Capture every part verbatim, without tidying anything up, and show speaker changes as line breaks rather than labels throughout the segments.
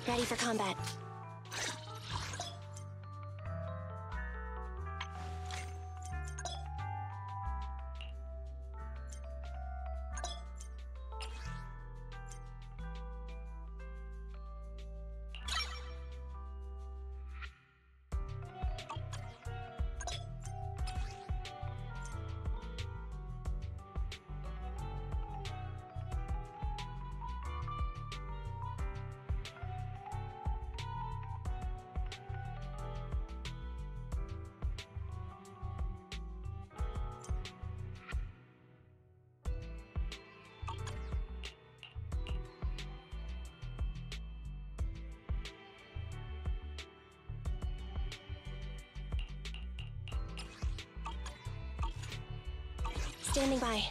Ready for combat. Standing by.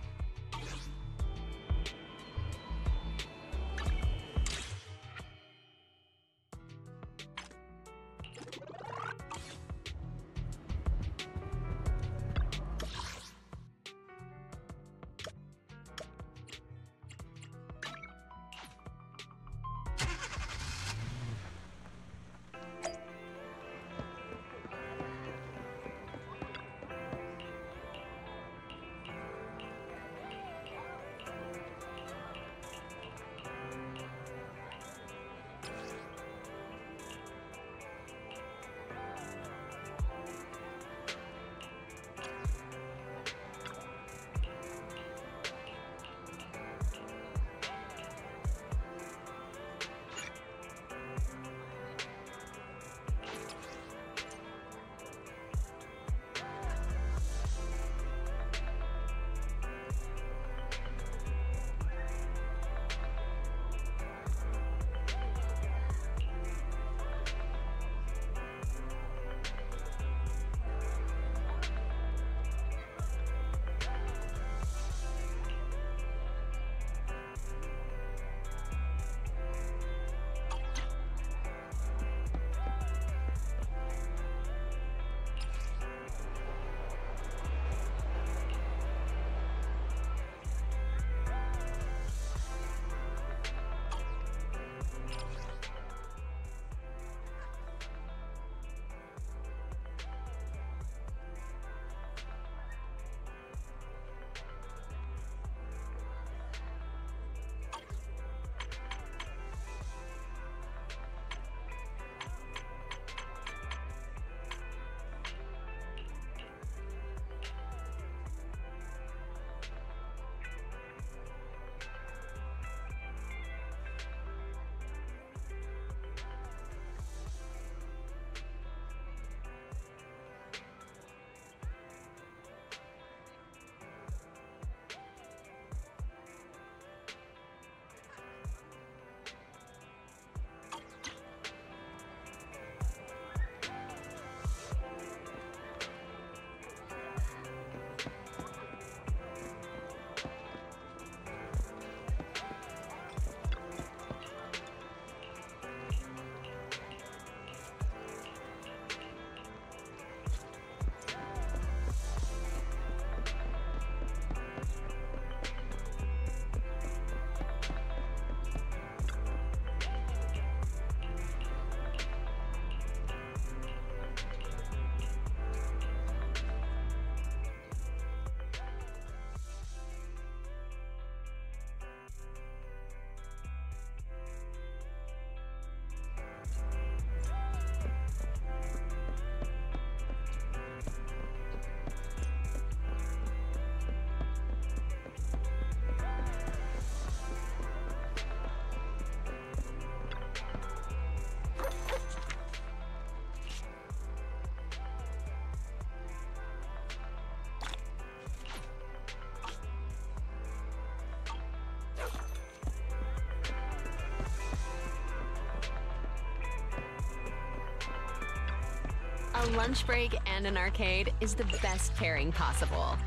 A lunch break and an arcade is the best pairing possible.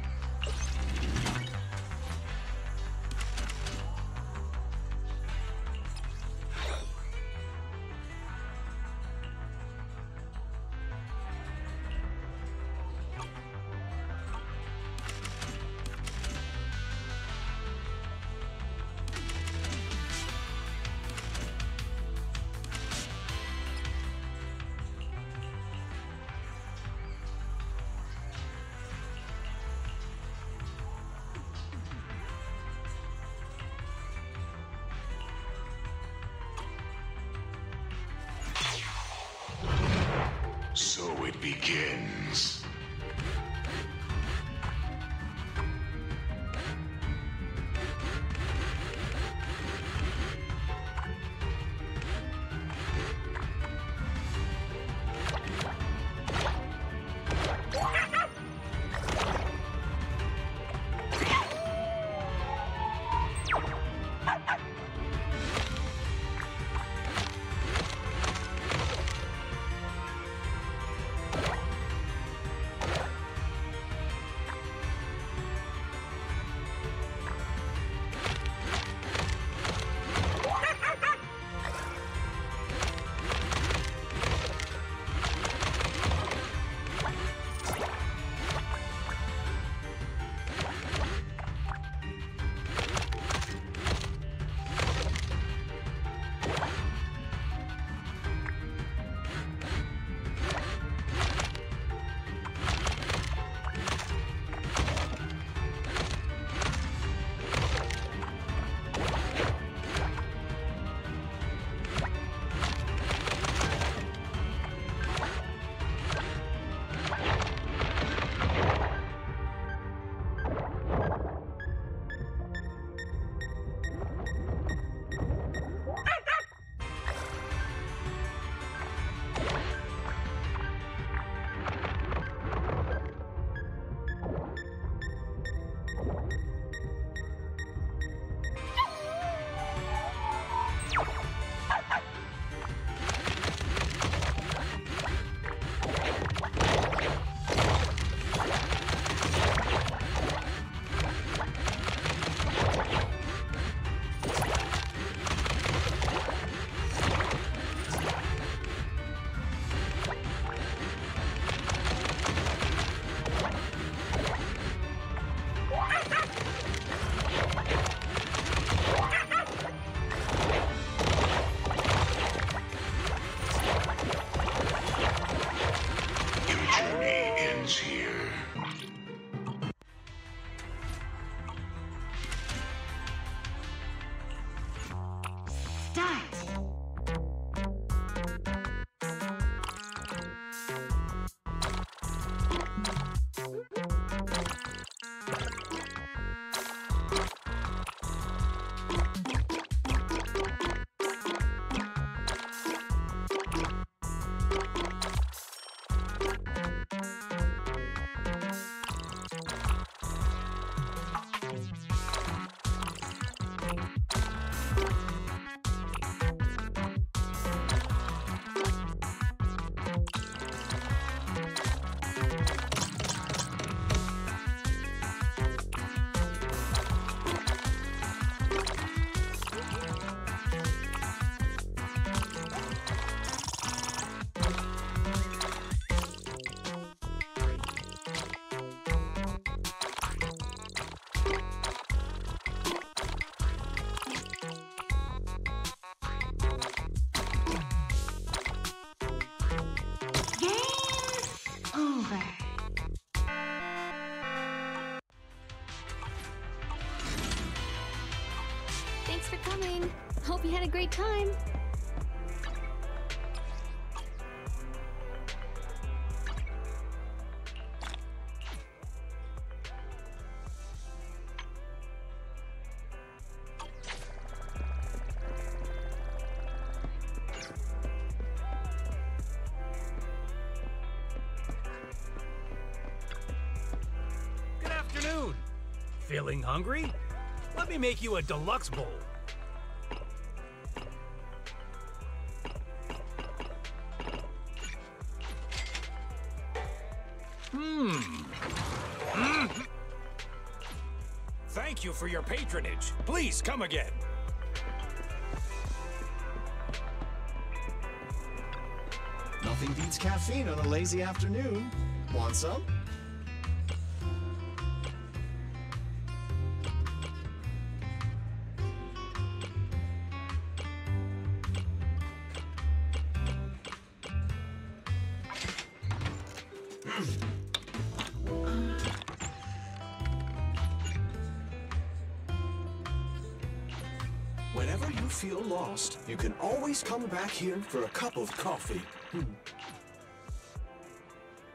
begins.
Thanks for coming. Hope you had a great time.
Good afternoon. Feeling hungry? Let me make you a deluxe bowl. Hmm. Mm. Thank you for your patronage. Please come again.
Nothing beats caffeine on a lazy afternoon. Want some? Whenever you feel lost, you can always come back here for a cup of coffee.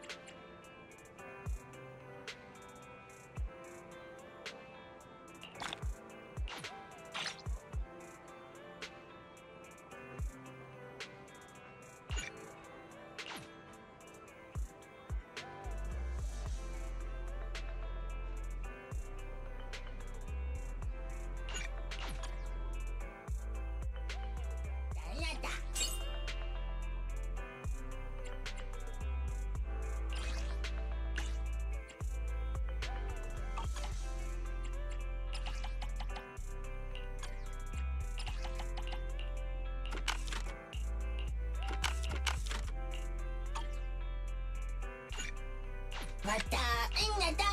왔다, 나다.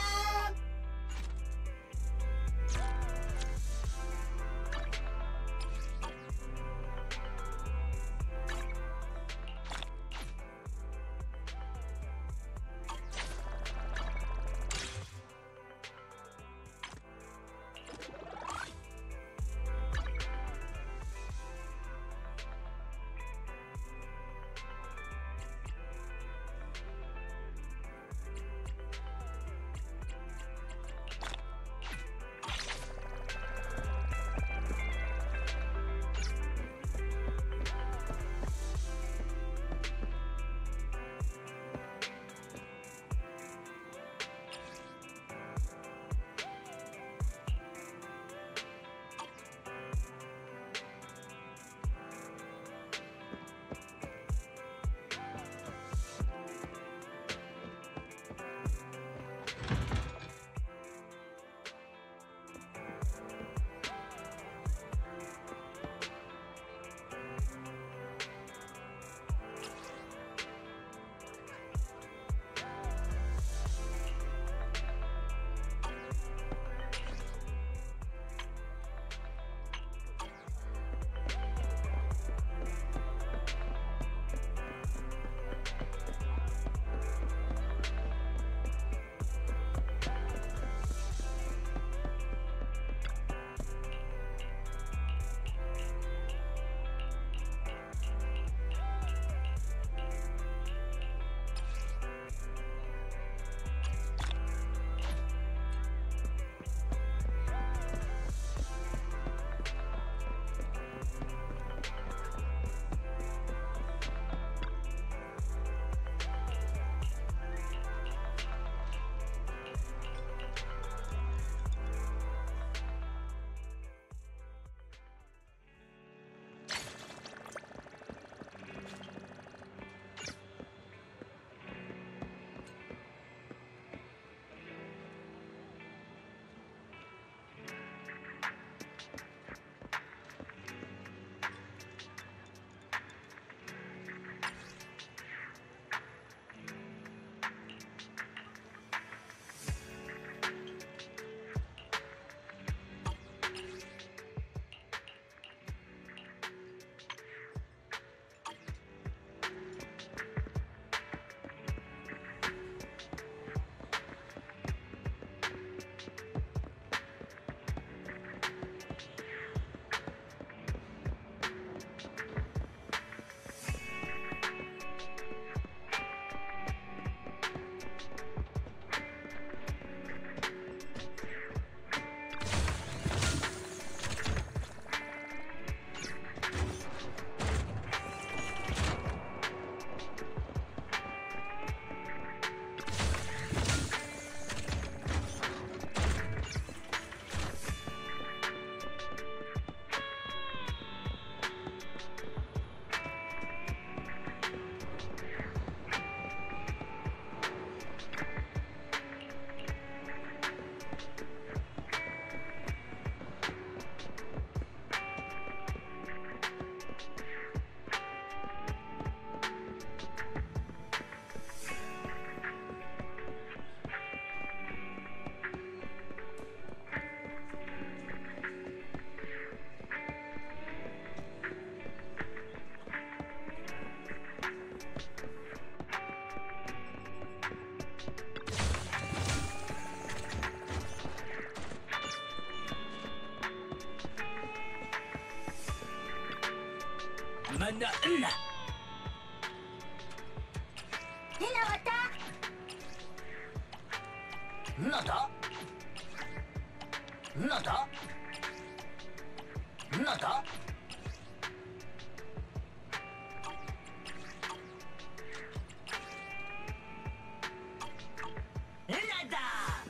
만나 은나
나왔다.
나다 나다 나다 나다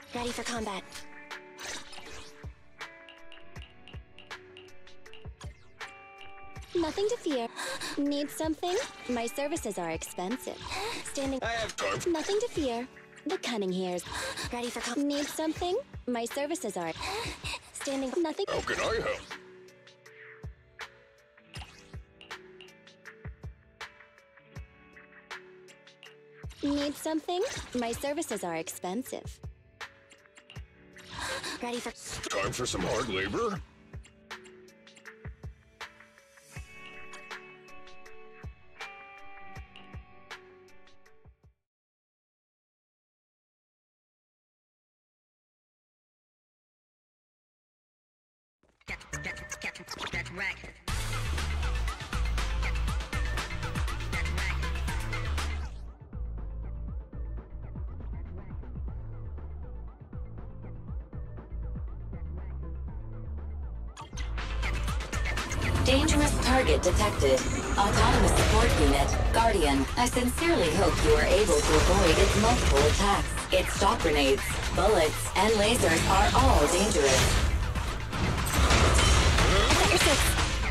Ready for combat. Nothing to fear. Need something? My services are expensive. Standing.
I have time.
Nothing to fear. The cunning here's ready for com- Need something? My services are standing. Nothing.
How can I help?
Need something? My services are expensive. Ready for
Time for some hard labor?
Get, get, get, get wrecked.
Dangerous target detected. Autonomous support unit, Guardian. I sincerely hope you are able to avoid its multiple attacks. Its shock grenades, bullets, and lasers are all dangerous.
your six.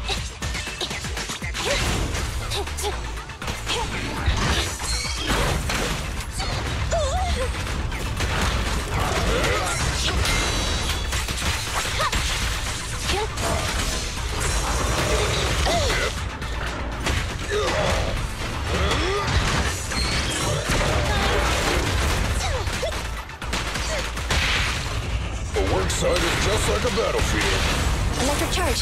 The work site is just like a battlefield.
Electric charge.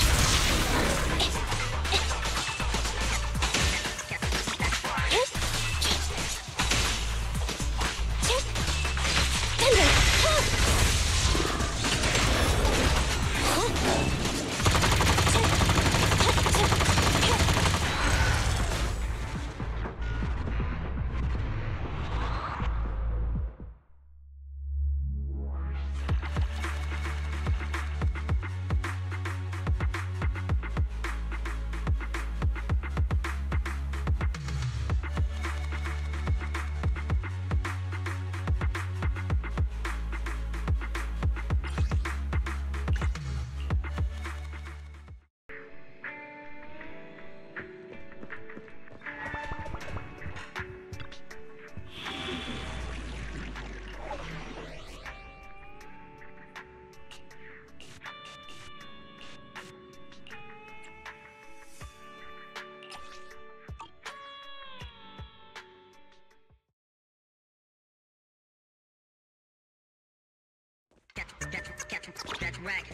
Get, get, get, get wrecked.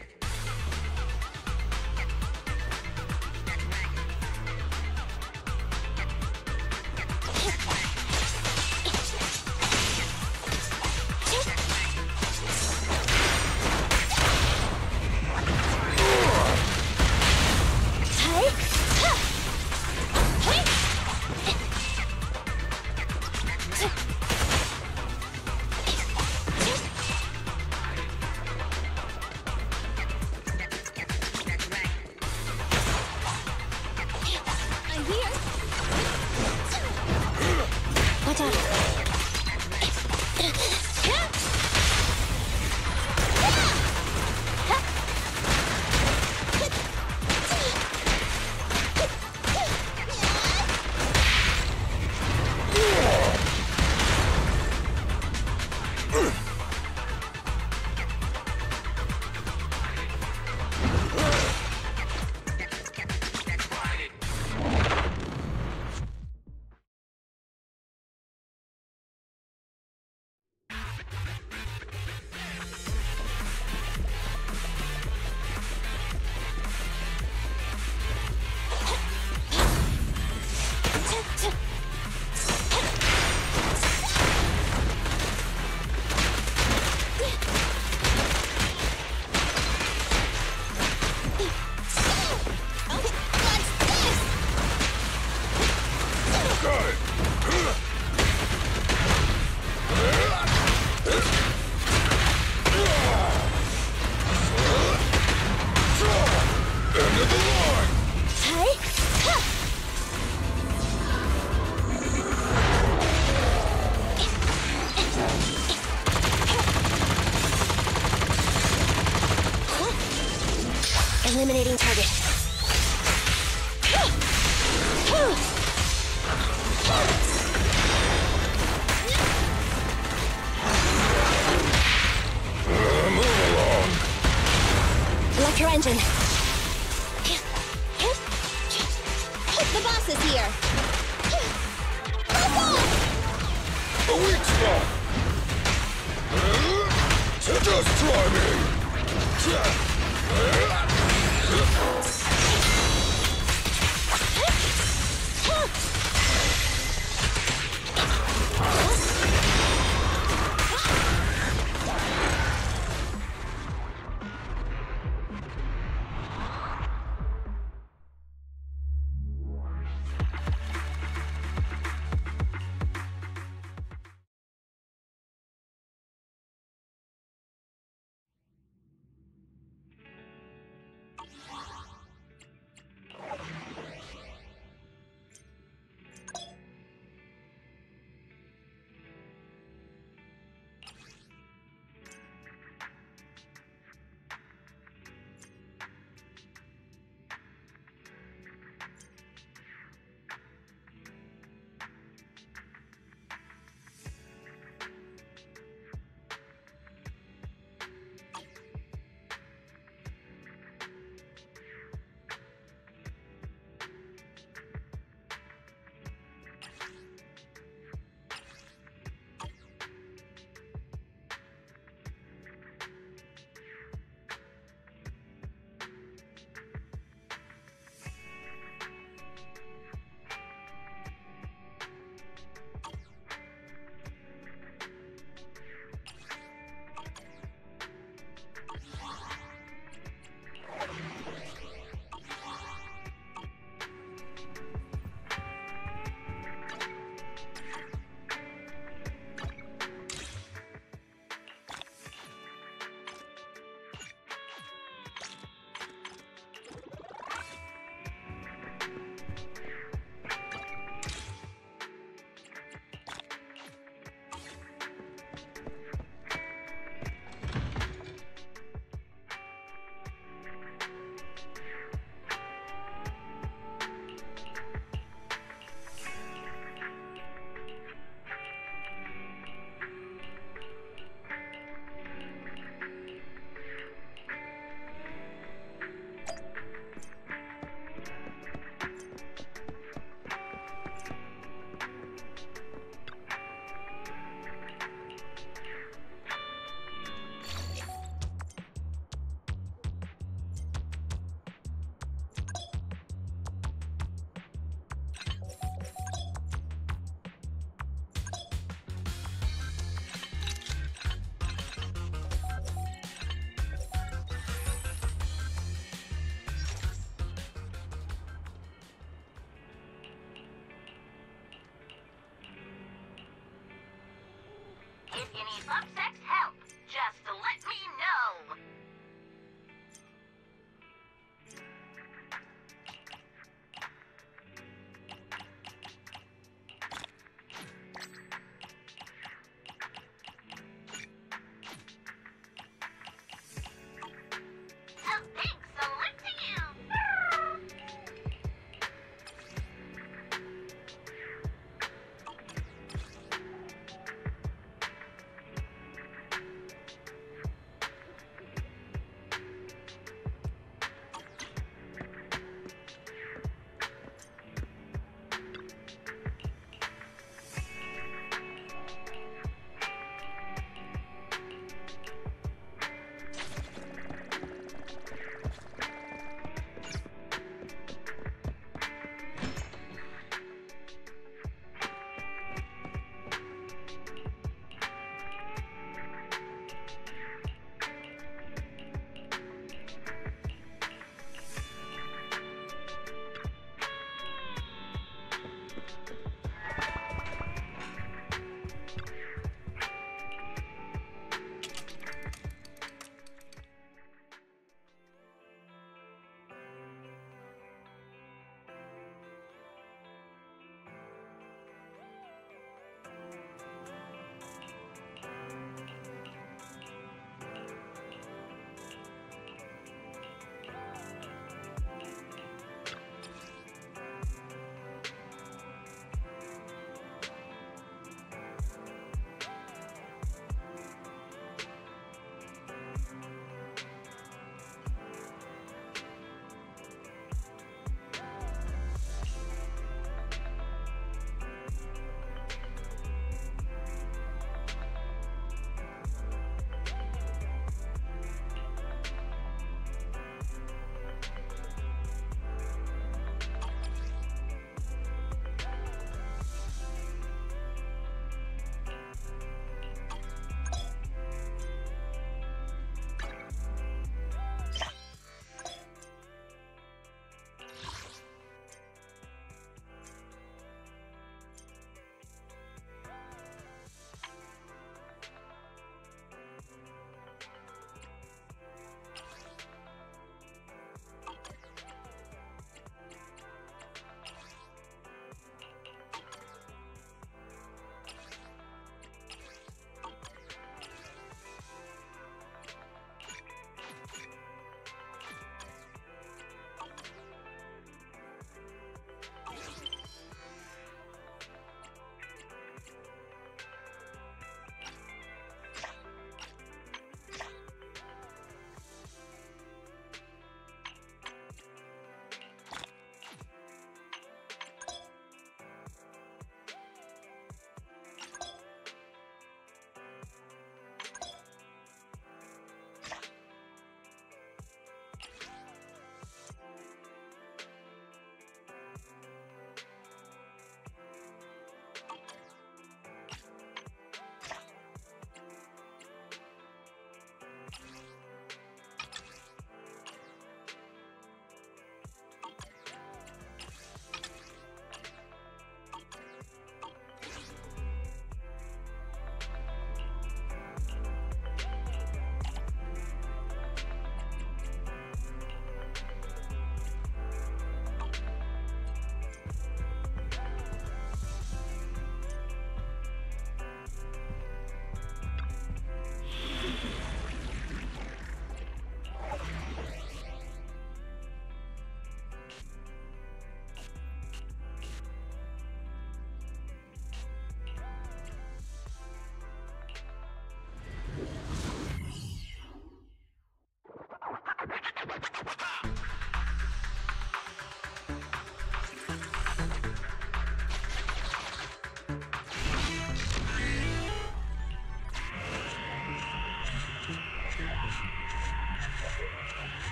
Eliminating target.
Uh, move along.
Electro engine. The boss is here.
A weak spot. Uh, so just try me. Uh,
If you need Upsex help, just let me know. A big salute to you.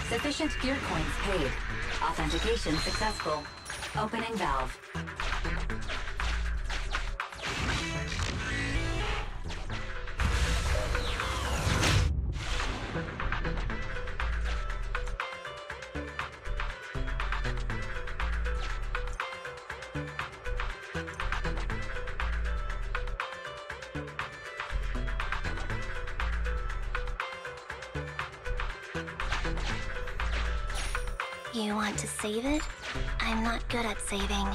Sufficient gear coins paid. Authentication successful. Opening valve.
You want to save it? I'm not good at saving.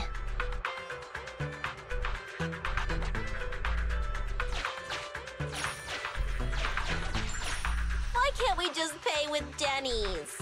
Why can't we just pay with Denny's?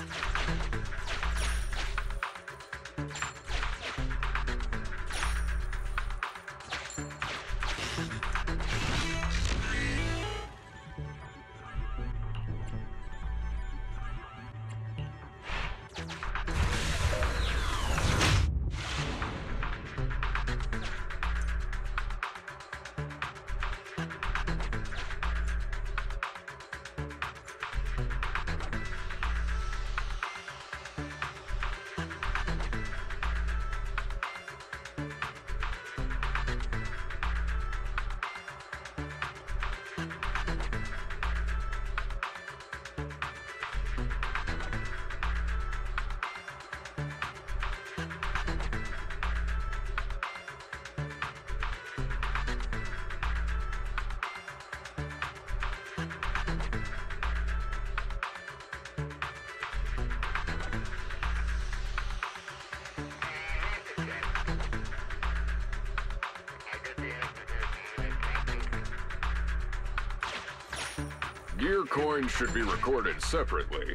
Gear coins should be recorded separately.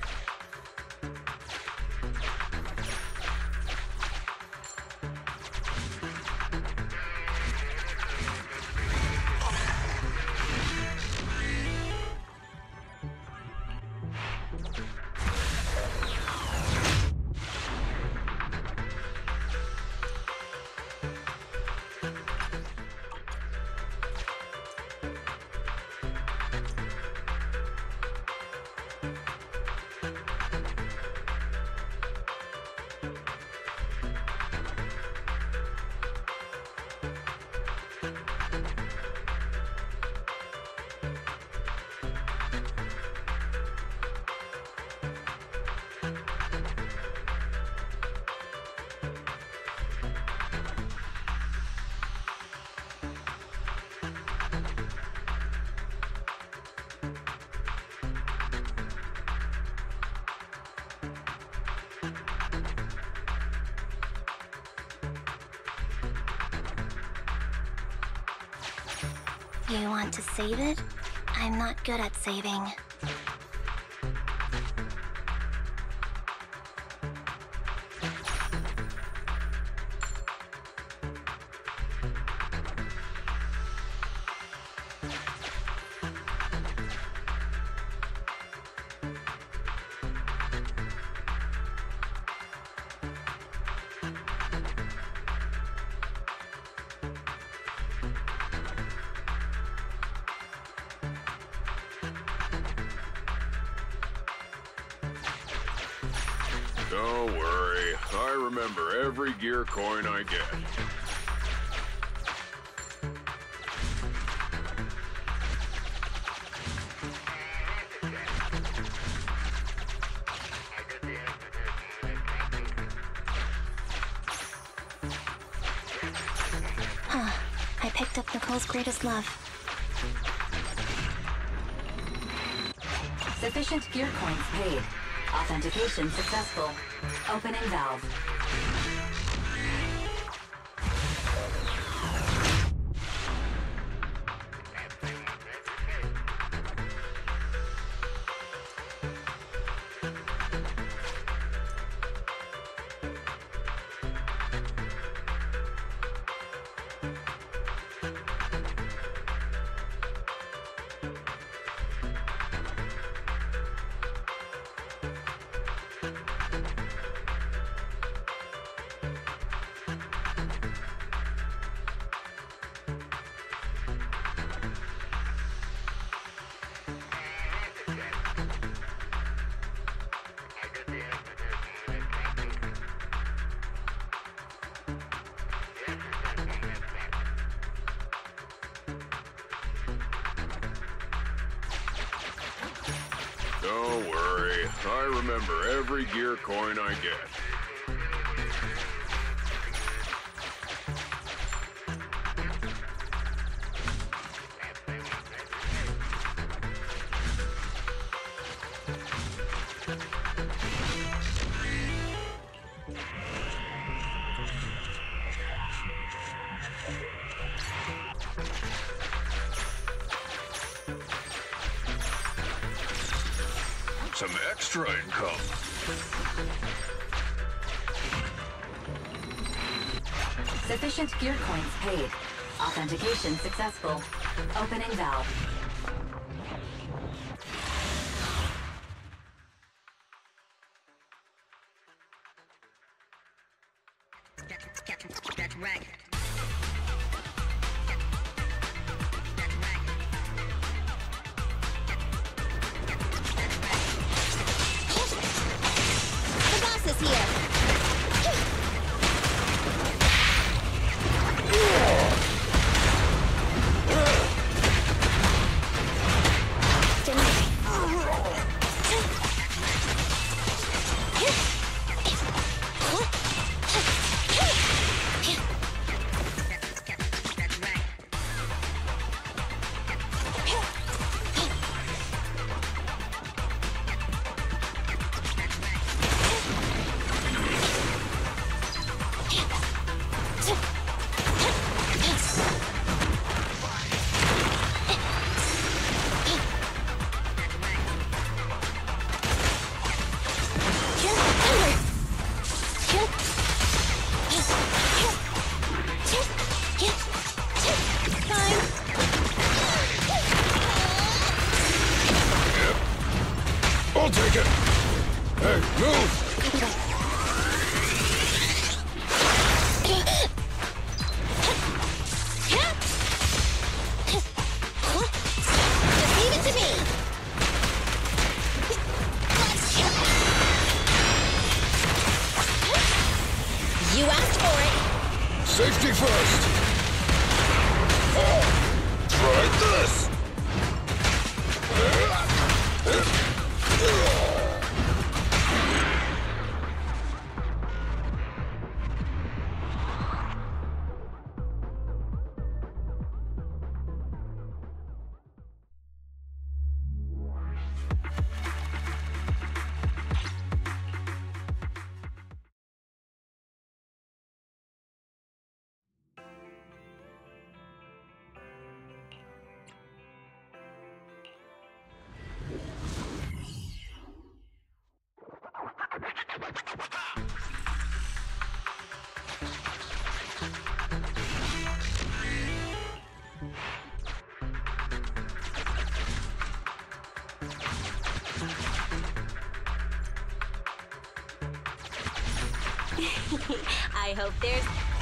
You want to save it? I'm not good at saving.
Don't worry, I remember every gear coin I get.
Huh. I picked up Nicole's greatest love.
Sufficient gear coins paid. Authentication successful. Opening valve.
Don't worry. I remember every gear coin I get. Some extra income.
Sufficient gear coins paid. Authentication successful. Opening valve.
Get, get, get wrecked.
The boss is here. Stand by.
I'll take it. Hey, move!
Just leave it to me. You asked for it.
Safety first. Oh, try this.
I hope there's...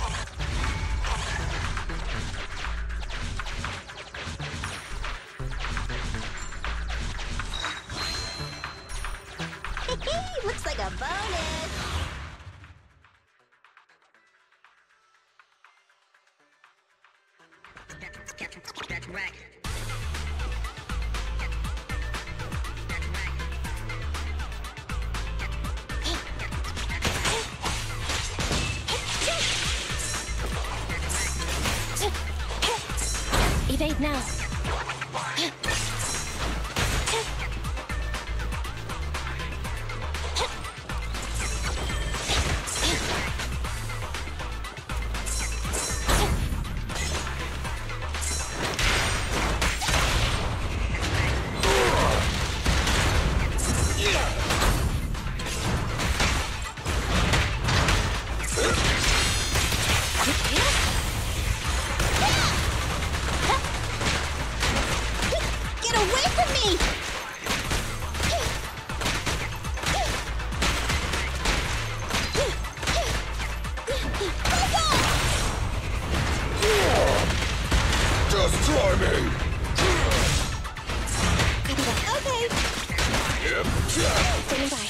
Looks like a bonus.
Get, get, get wrecked.
Evade now. Get away from me!
Just try me.
Okay.
Yep.
Standing by.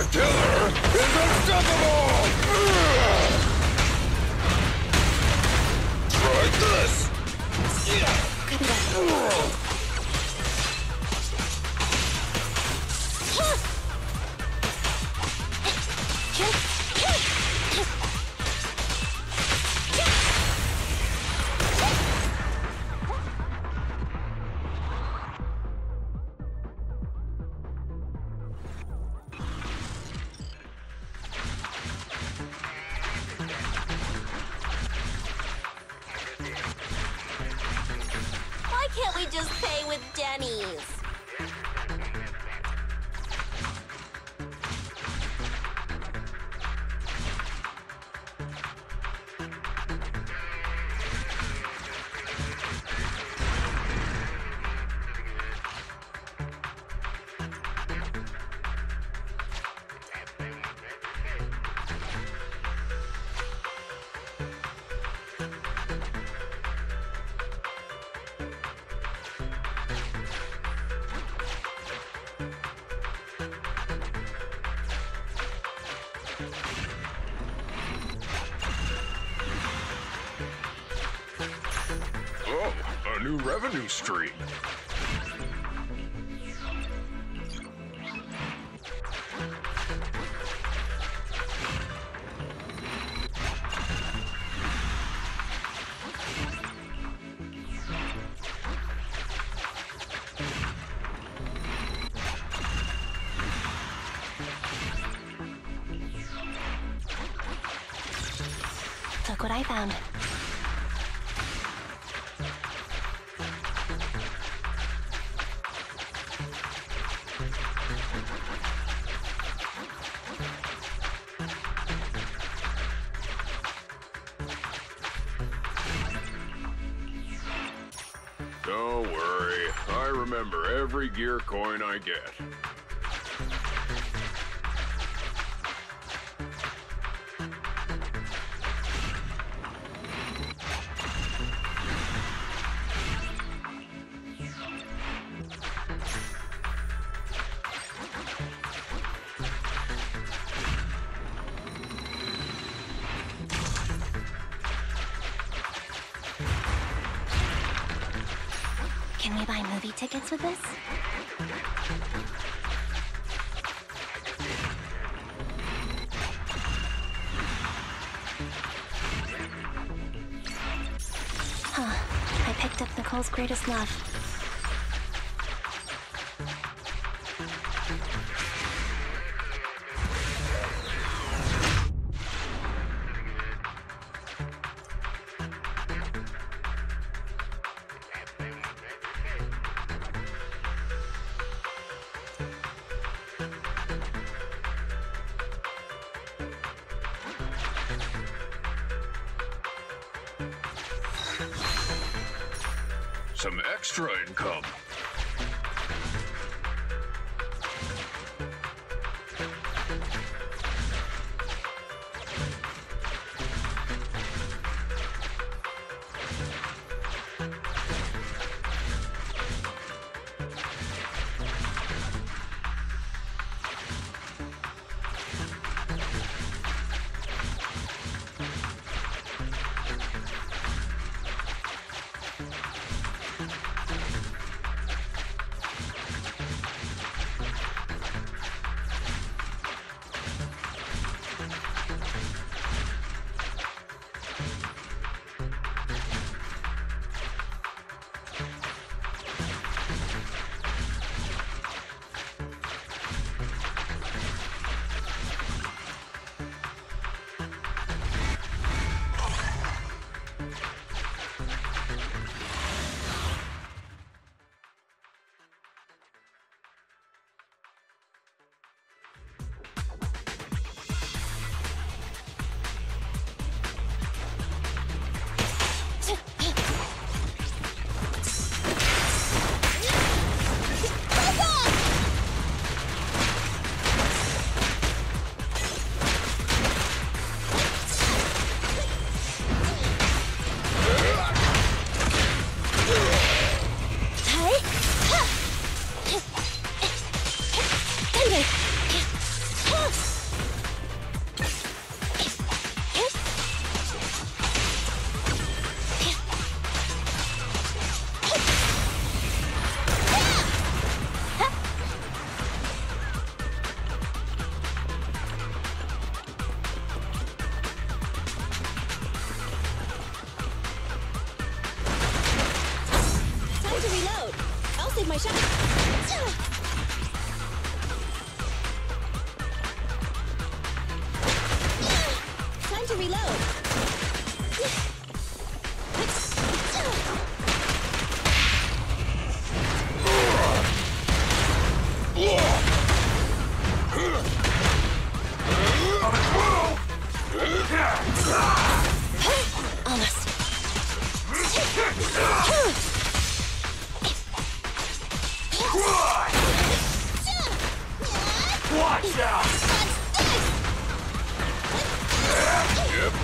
The killer is unstoppable! Try this!
Why can't we just pay with Denny's?
Oh, a new revenue stream.
Look what I found.
Don't worry, I remember every gear coin I get.
Can we buy movie tickets with this? Huh. I picked up Nicole's greatest love.
Some extra income.
reload. Almost.
Watch out! Yep.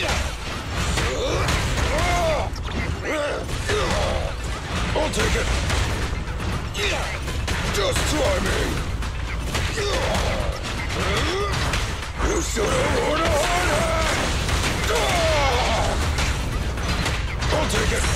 I'll take it. Just try me. You should have worn a hard hat. I'll take it.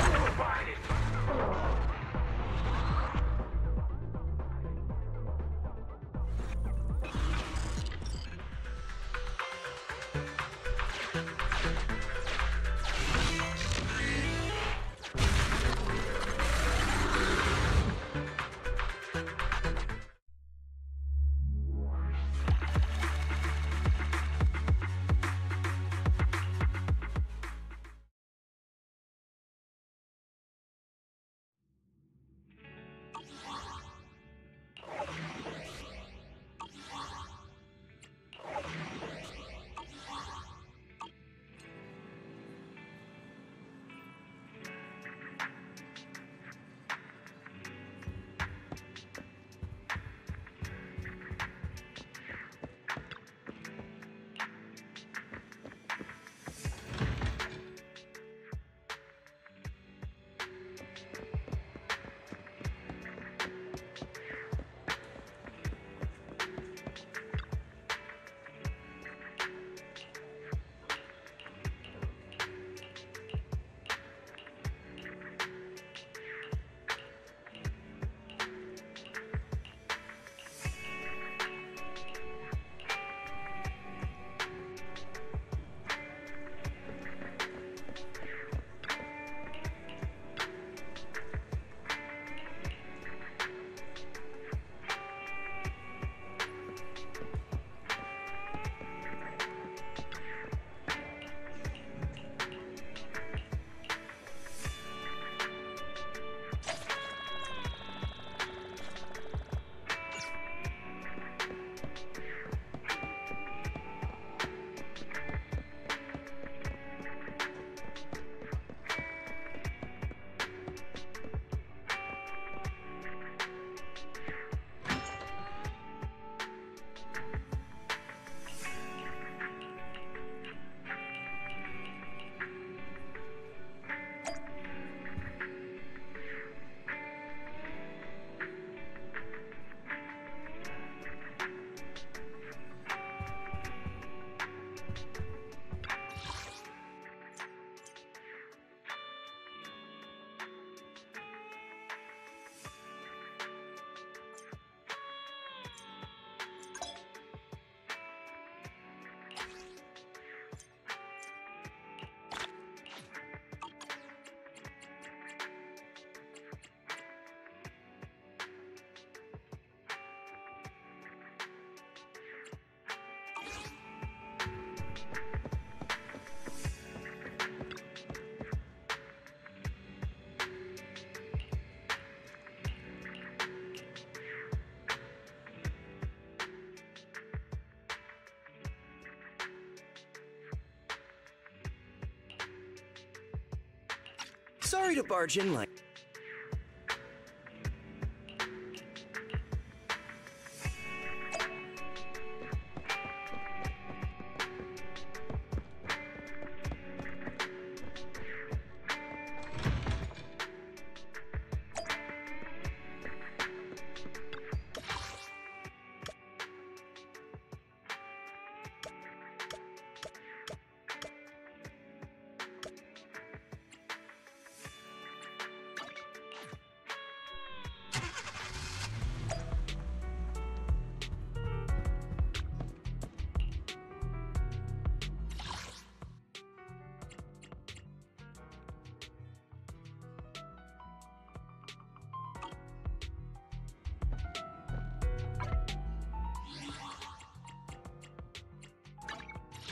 Sorry to barge in like...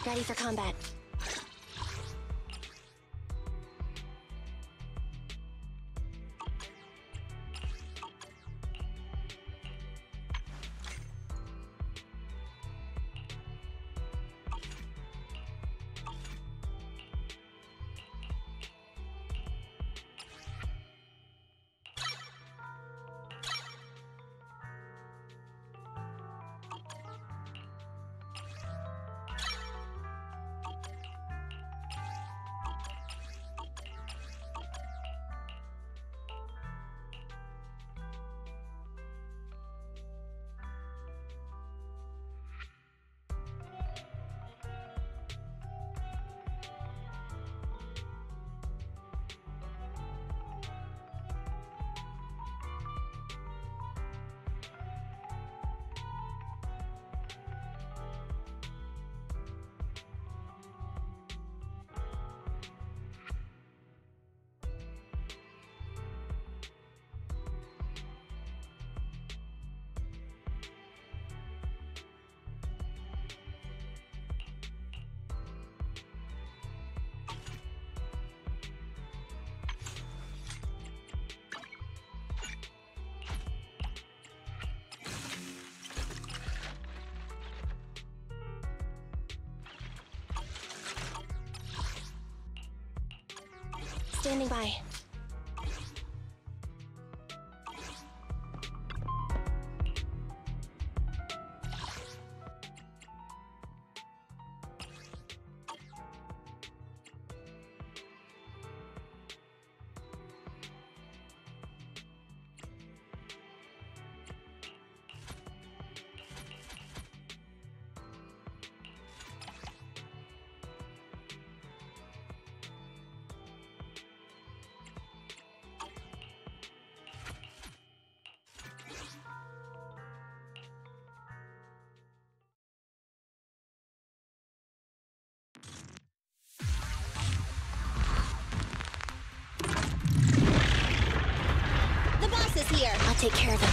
Ready for combat. Standing by. Here. I'll take care of him.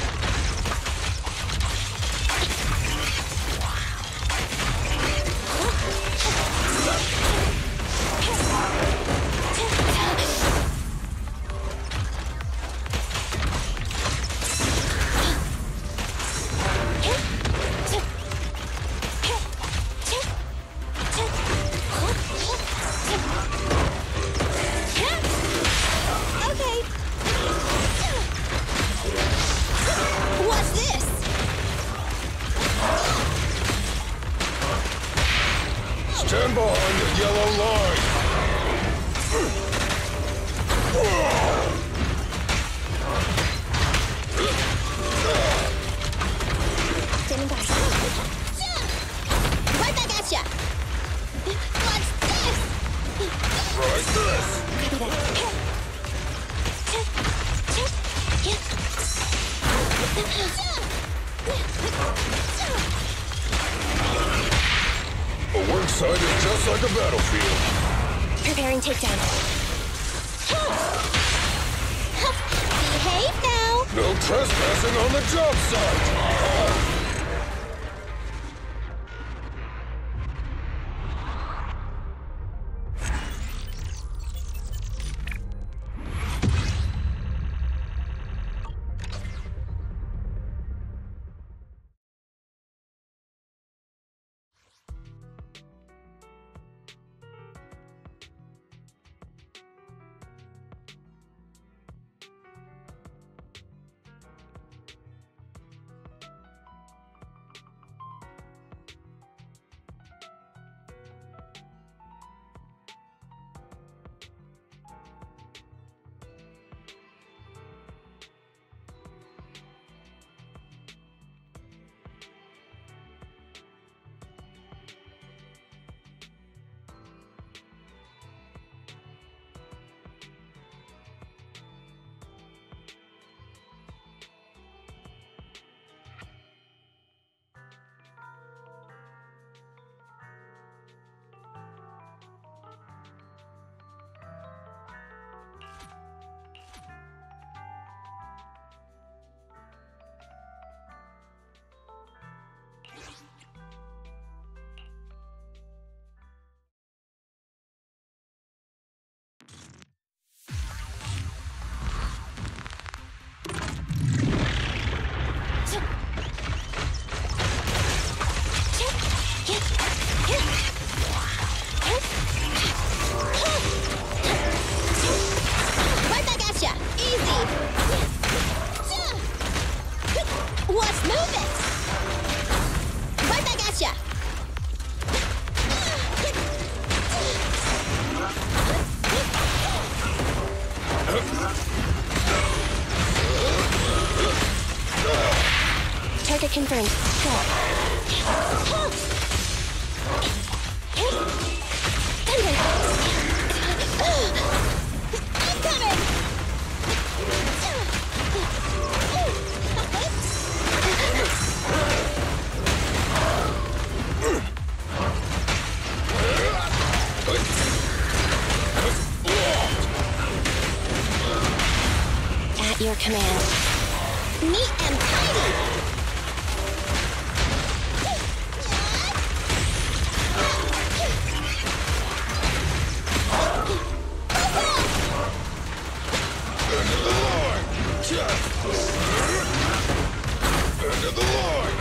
Stand behind the yellow line!
Standing by. Right back at ya! Watch this!
Right this!
Copy that.
A work site is just like a battlefield.
Preparing takedown. Behave now!
No trespassing on the job site!
Covering. Go. Thunder. I'm coming! At your command. Neat and tidy!
End of the line! End of the line!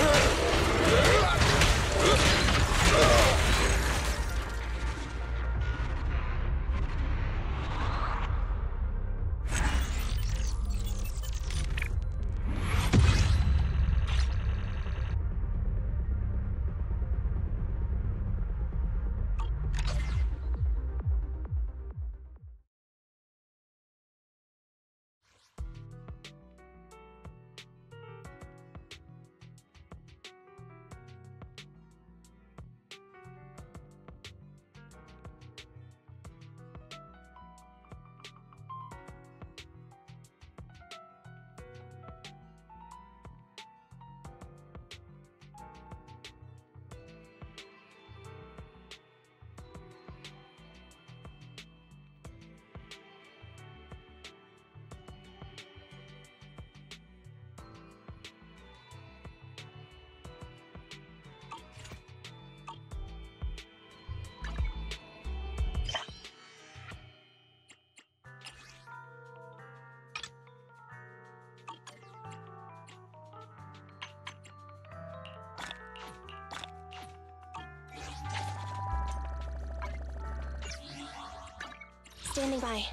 Standing by.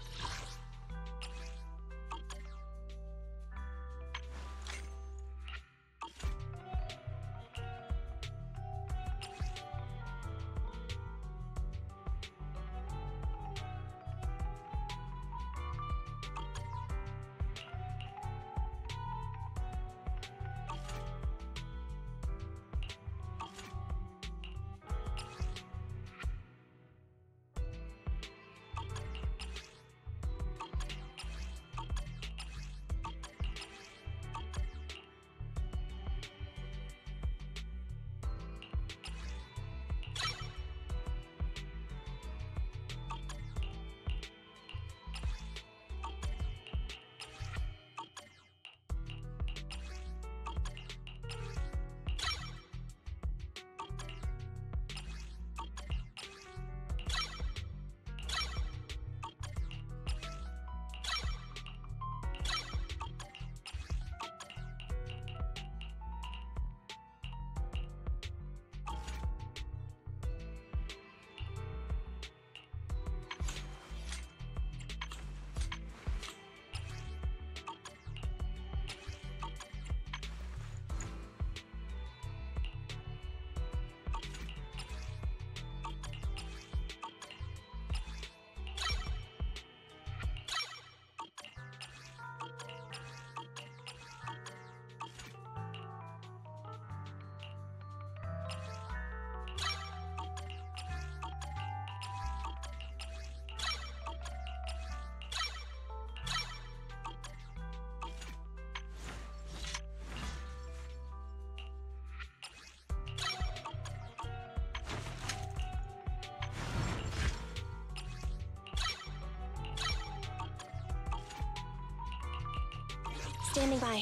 Standing by.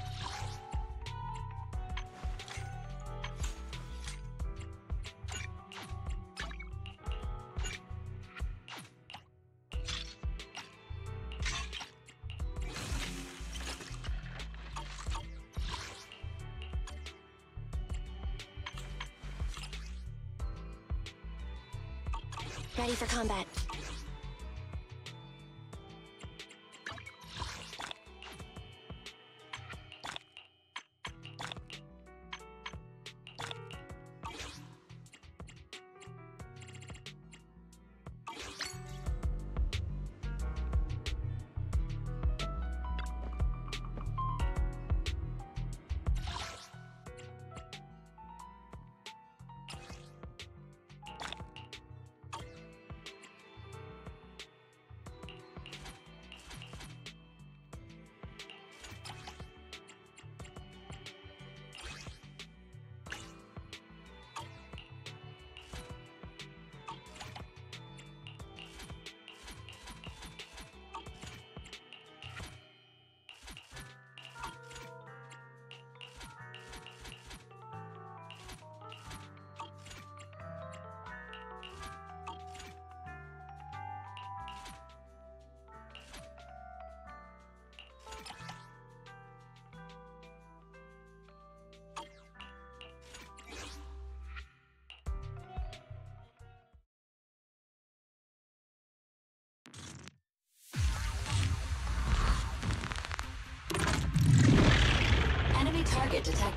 Ready for combat.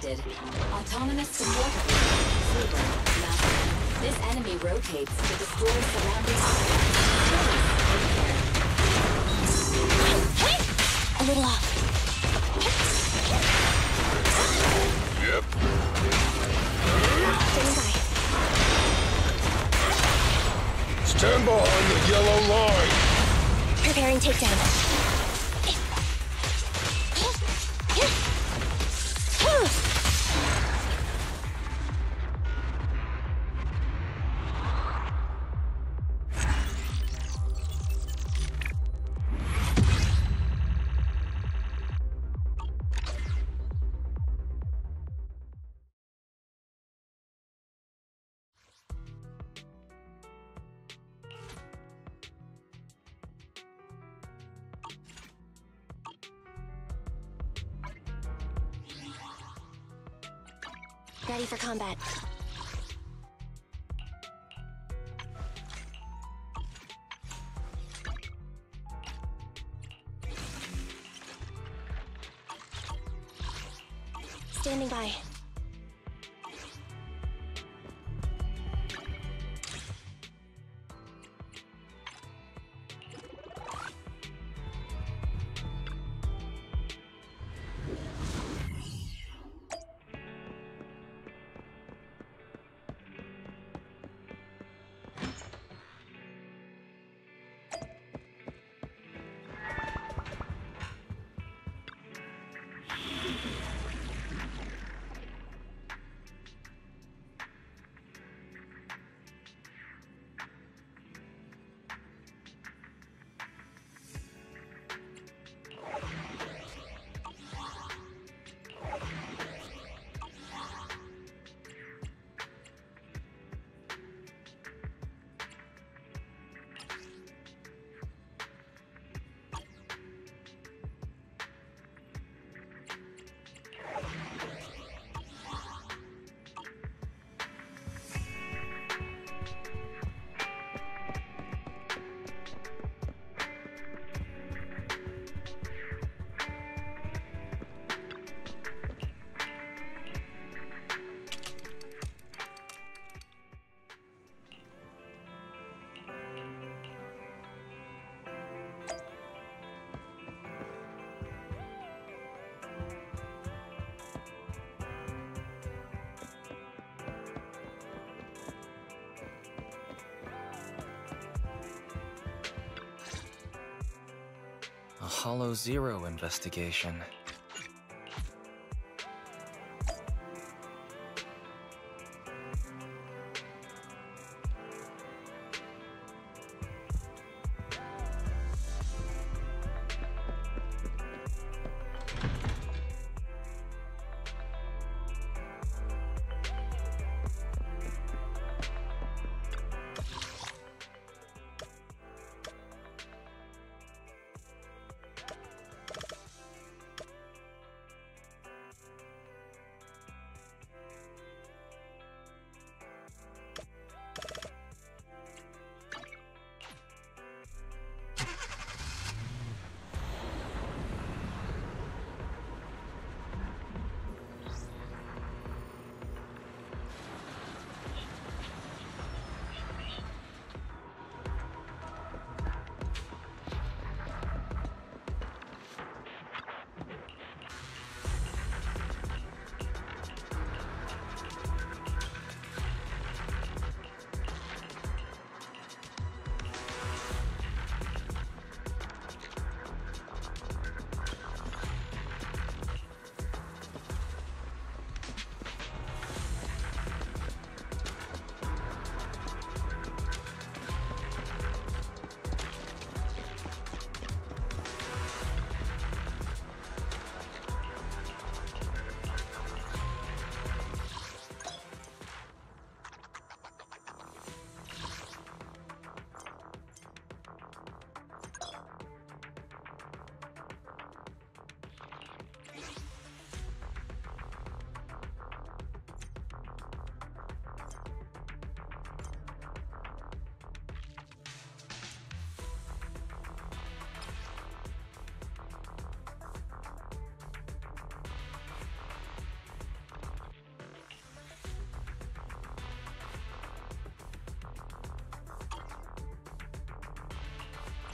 detected. Autonomous support unit. Super. Nothing. This enemy rotates to destroy surrounding objects. Take care.
A little off.
Yep.
Standing by.
Stand behind the yellow line.
Preparing takedown. Ready for combat. Standing by.
A Hollow Zero investigation.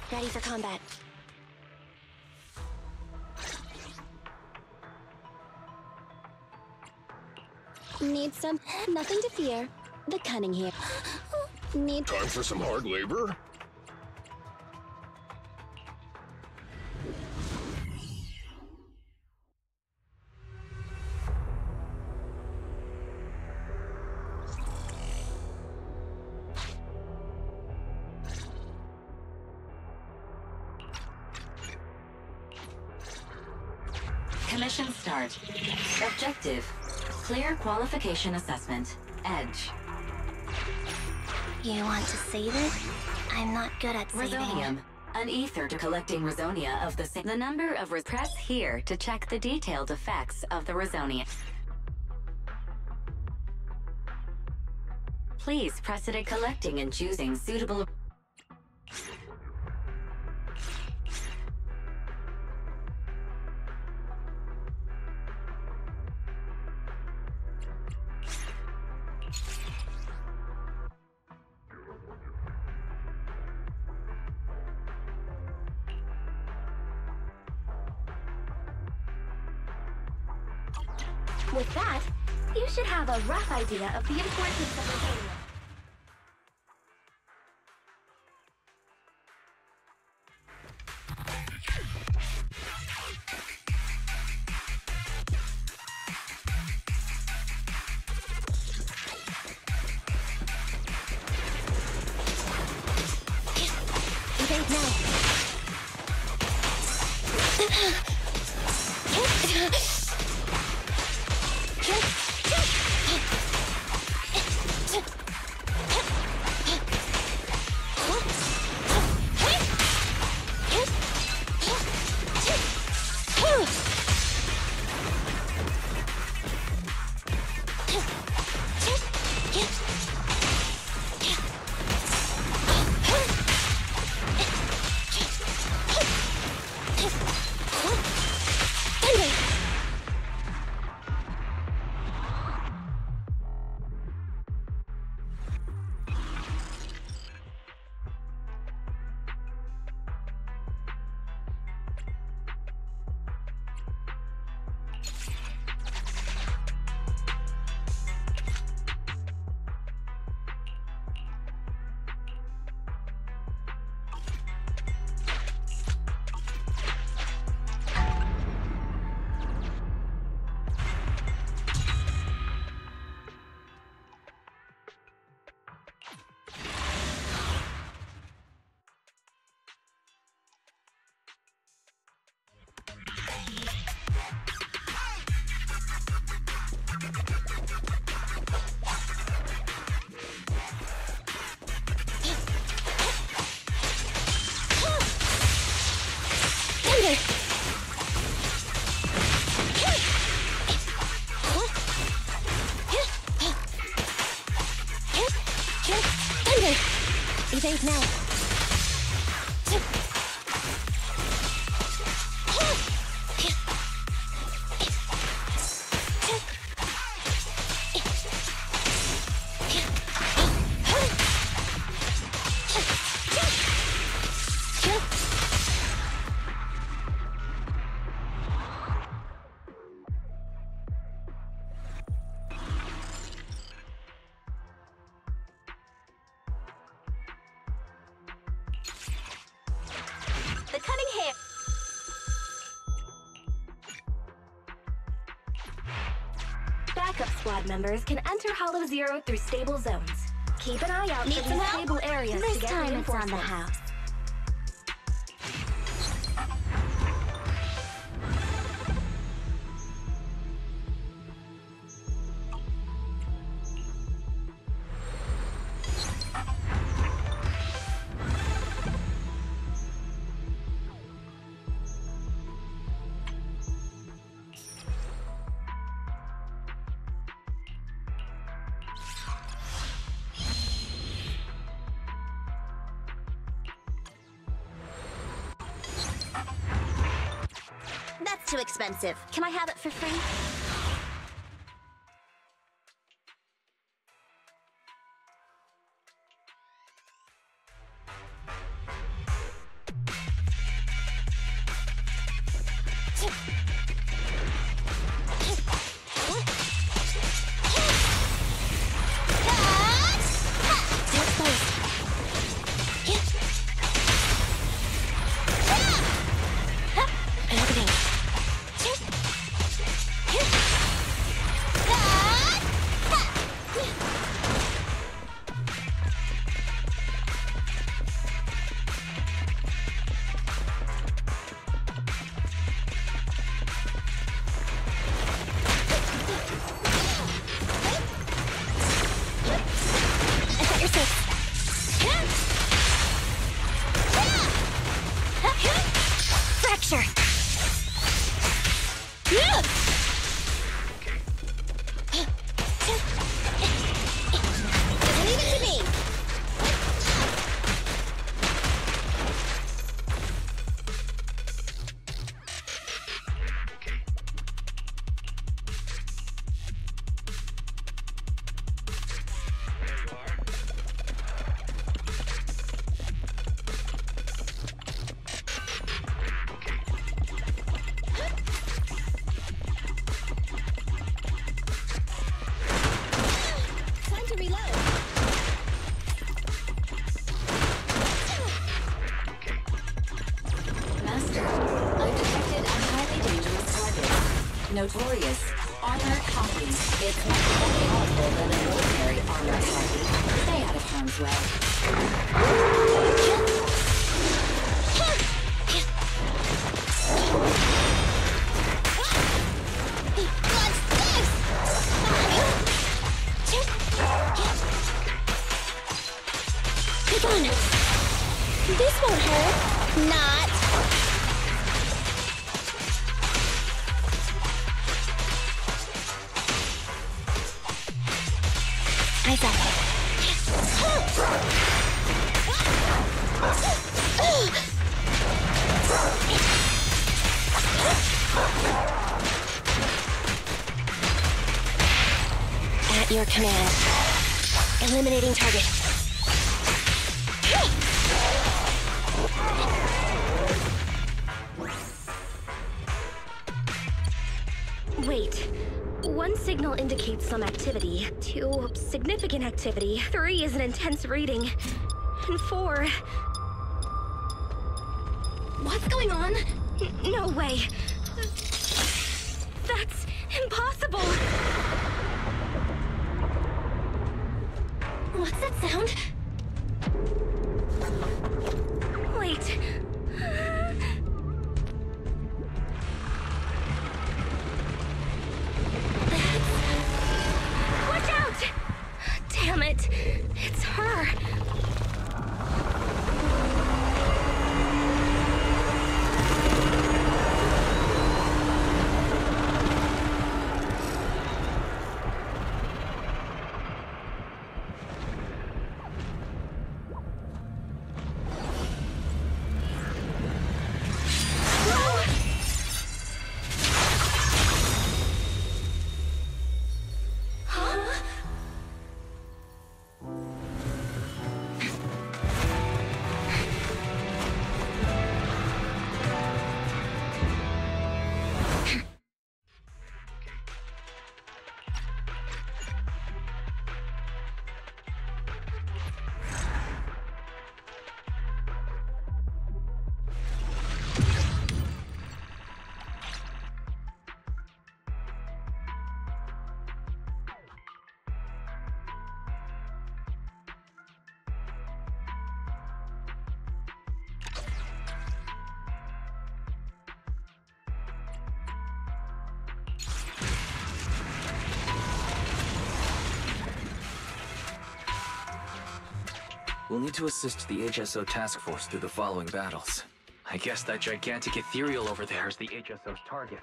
Ready for combat. Need some... Nothing to fear. The cunning here. Need...
Time for some hard labor?
Commission start. Objective. Clear qualification assessment. Edge.
You want to save it? I'm not good at saving.
Resonium. An ether to collecting Resonia of the same. The number of res- Press here to check the detailed effects of the Resonia. Please press it at collecting and choosing suitable.
With that, you should have a rough idea of the importance of Resonia. Evade now. Evade now. The cunning hair. Backup squad members can enter Hollow Zero through stable zones. Keep an eye out
Need
for
some
these
help?
stable areas
This
to get
time it's on the
reinforcements.
house. That's too expensive. Can I have it for free?
notorious. Armor copy. It's much more powerful than an ordinary armor copy. Stay out of harm's way.
What's this? Come on. This won't hurt. Not. I got it. At your command. Eliminating target. Wait. One signal indicates some activity. Two, significant activity. Three is an intense reading. And four... What's going on? N- no way. That's impossible. What's that sound? Wait. Watch out! Damn it. It's her.
We'll need to assist the H S O task force through the following battles. I guess that gigantic ethereal over there is the H S O's target.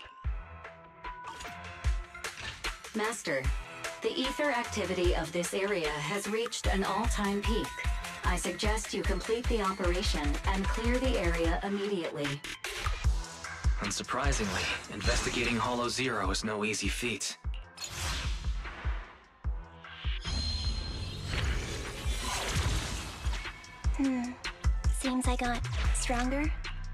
Master, the ether activity of this area has reached an all-time peak. I suggest you complete the operation and clear the area immediately.
Unsurprisingly, investigating Hollow Zero is no easy feat.
Hmm. Seems I got stronger.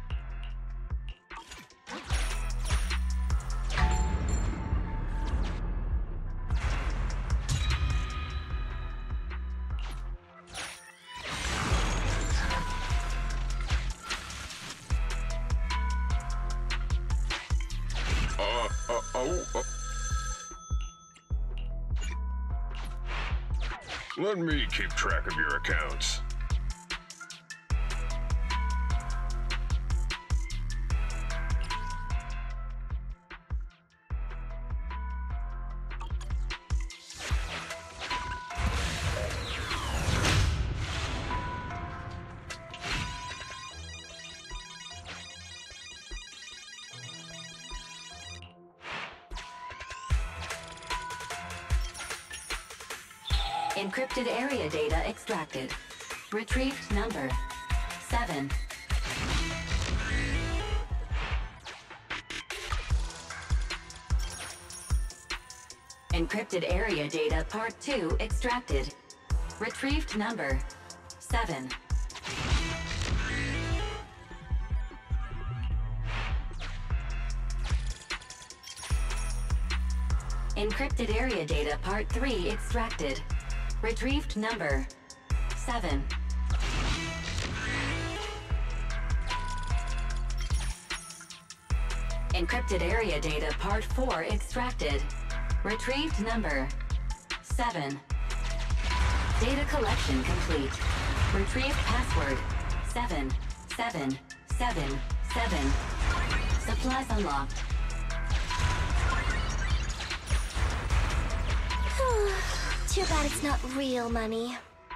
Uh, uh, oh, uh. Let me keep track of your accounts.
Encrypted area data extracted. Retrieved number seven. Encrypted area data part two extracted. Retrieved number seven. Encrypted area data part three extracted. Retrieved number seven. Encrypted area data part four extracted. Retrieved number seven. Data collection complete. Retrieved password seven seven seven seven. Supplies unlocked.
Too bad it's not real money.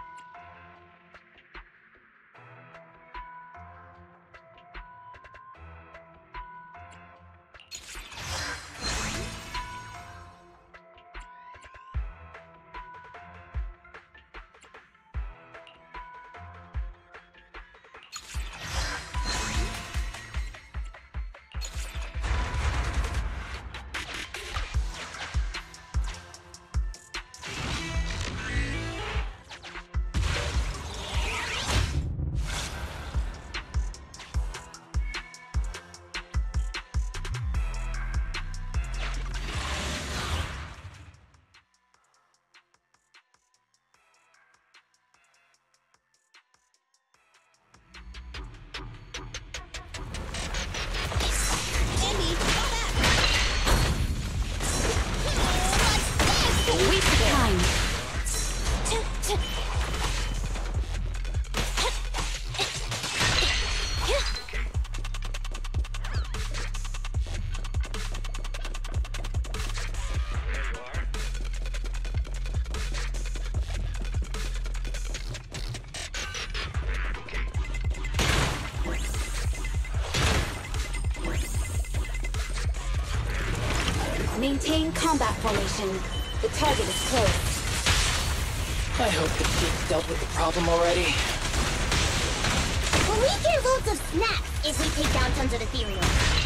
Maintain combat formation. The target is close.
I hope the chief dealt with the problem already.
Well, we get loads of snacks if we take down tons of ethereal.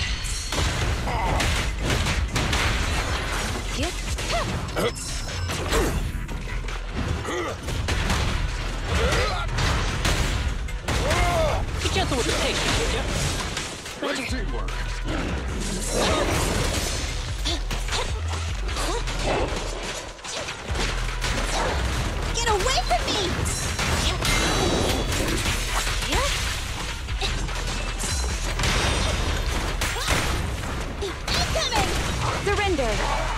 Be gentle with the patient, would you?
Great teamwork.
Get away from me! Incoming!
Surrender!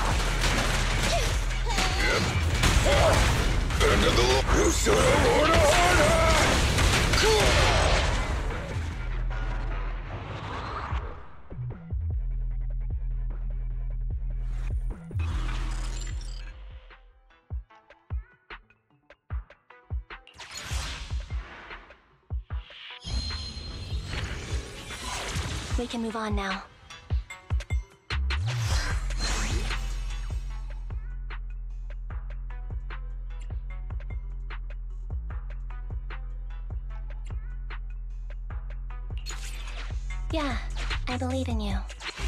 End of the loop. You should have ordered harder!
We can move on now. Yeah, I believe in you.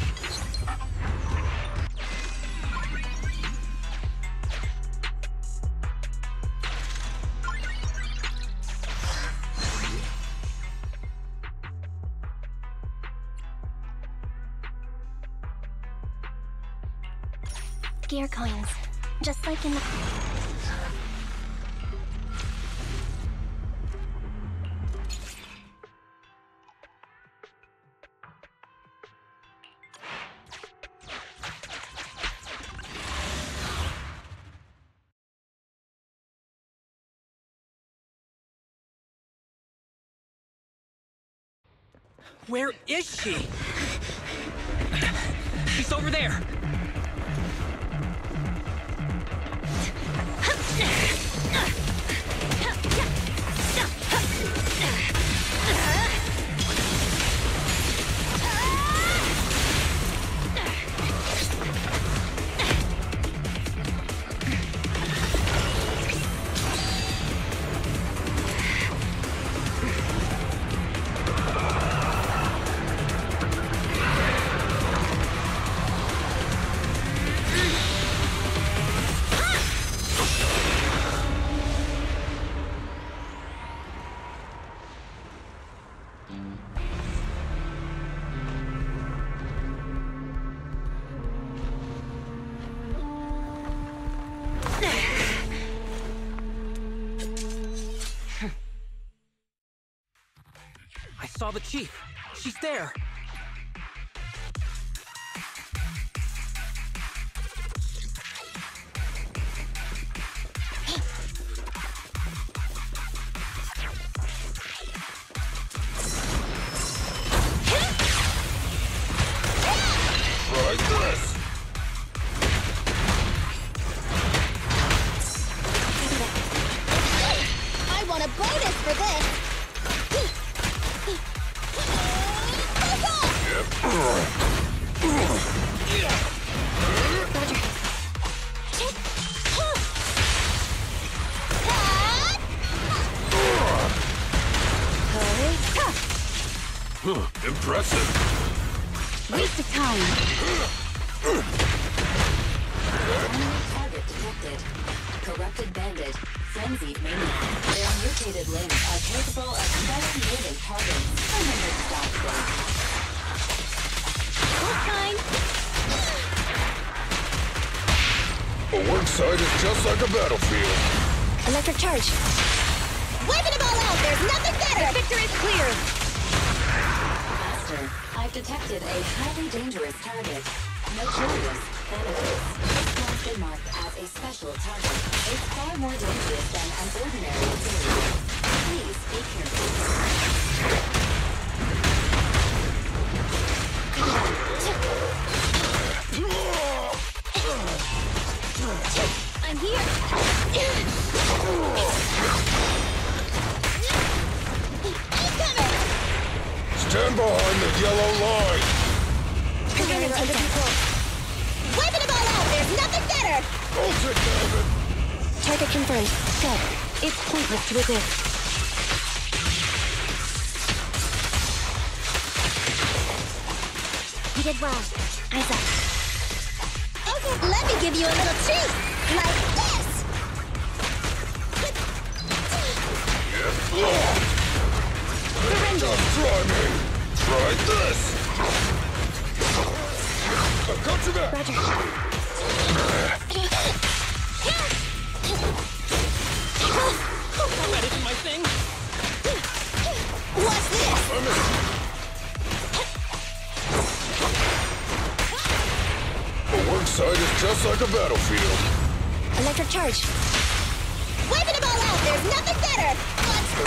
Gear coins, just like in the...
Where is she? She's over there. I saw the chief. She's there.
for this.
Huh, impressive.
Waste of time.
Enemy target detected. Corrupted bandit. Frenzied maniac. Their mutated limbs are capable of felling native targets. Remember to stop them.
What kind?
A work site is just like a battlefield.
Electric charge. Wiping them all out! There's nothing better! The victor is clear!
Master, I've detected a highly dangerous target. Notorious benefits. This one's been marked as a special target. It's far more dangerous than an ordinary material. Please be careful.
I'm here!
Stand behind the yellow line.
Preventive under control. Wiping them all out! There's nothing better!
Ult it, David.
Target confirmed. Go. It's pointless to resist. You did well. Eyes up. Okay, let me give you a little treat! Like this!
Don't try me. Try this. I've got you back.
Roger.
I'm ready for my thing.
What's this?
I'm in. A work site is just like a battlefield.
Electric charge. Wiping them all out! There's nothing better! Let's go!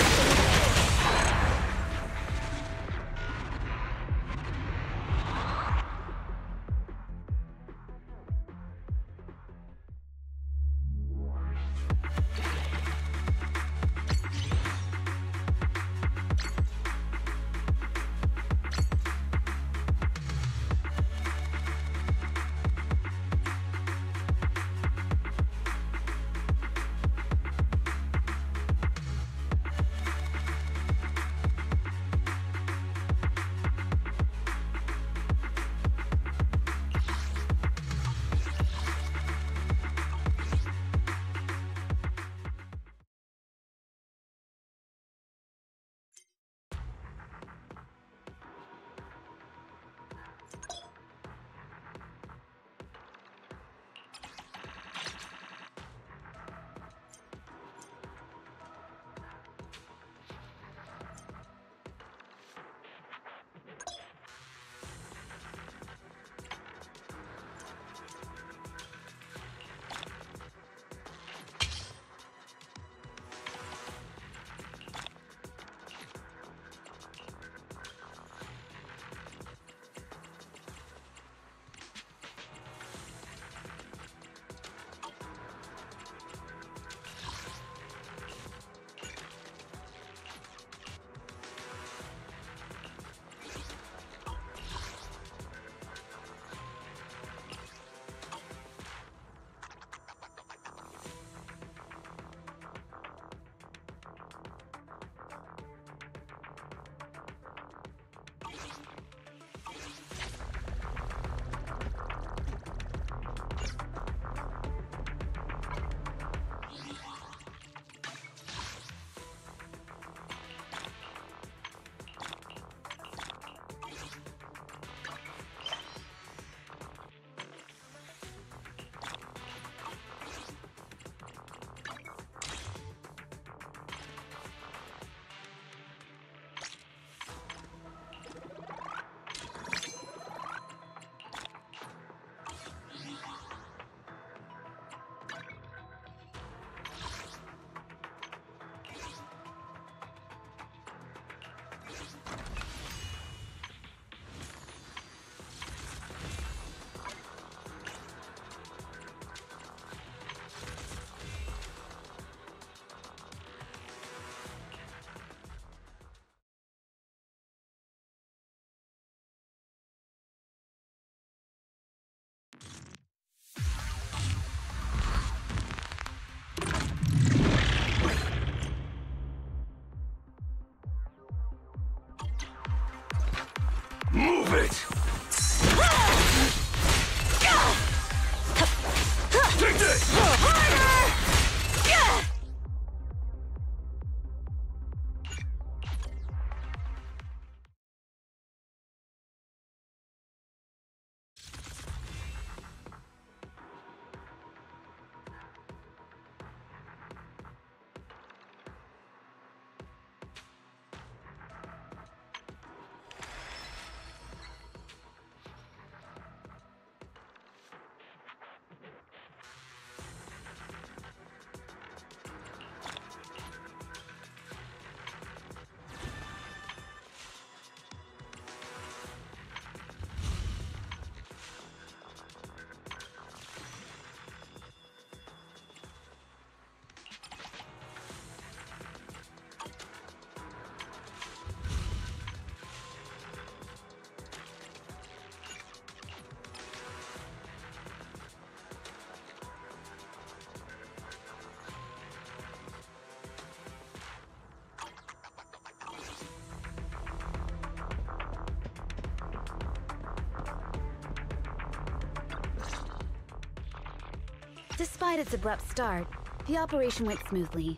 Despite its abrupt start, the operation went smoothly.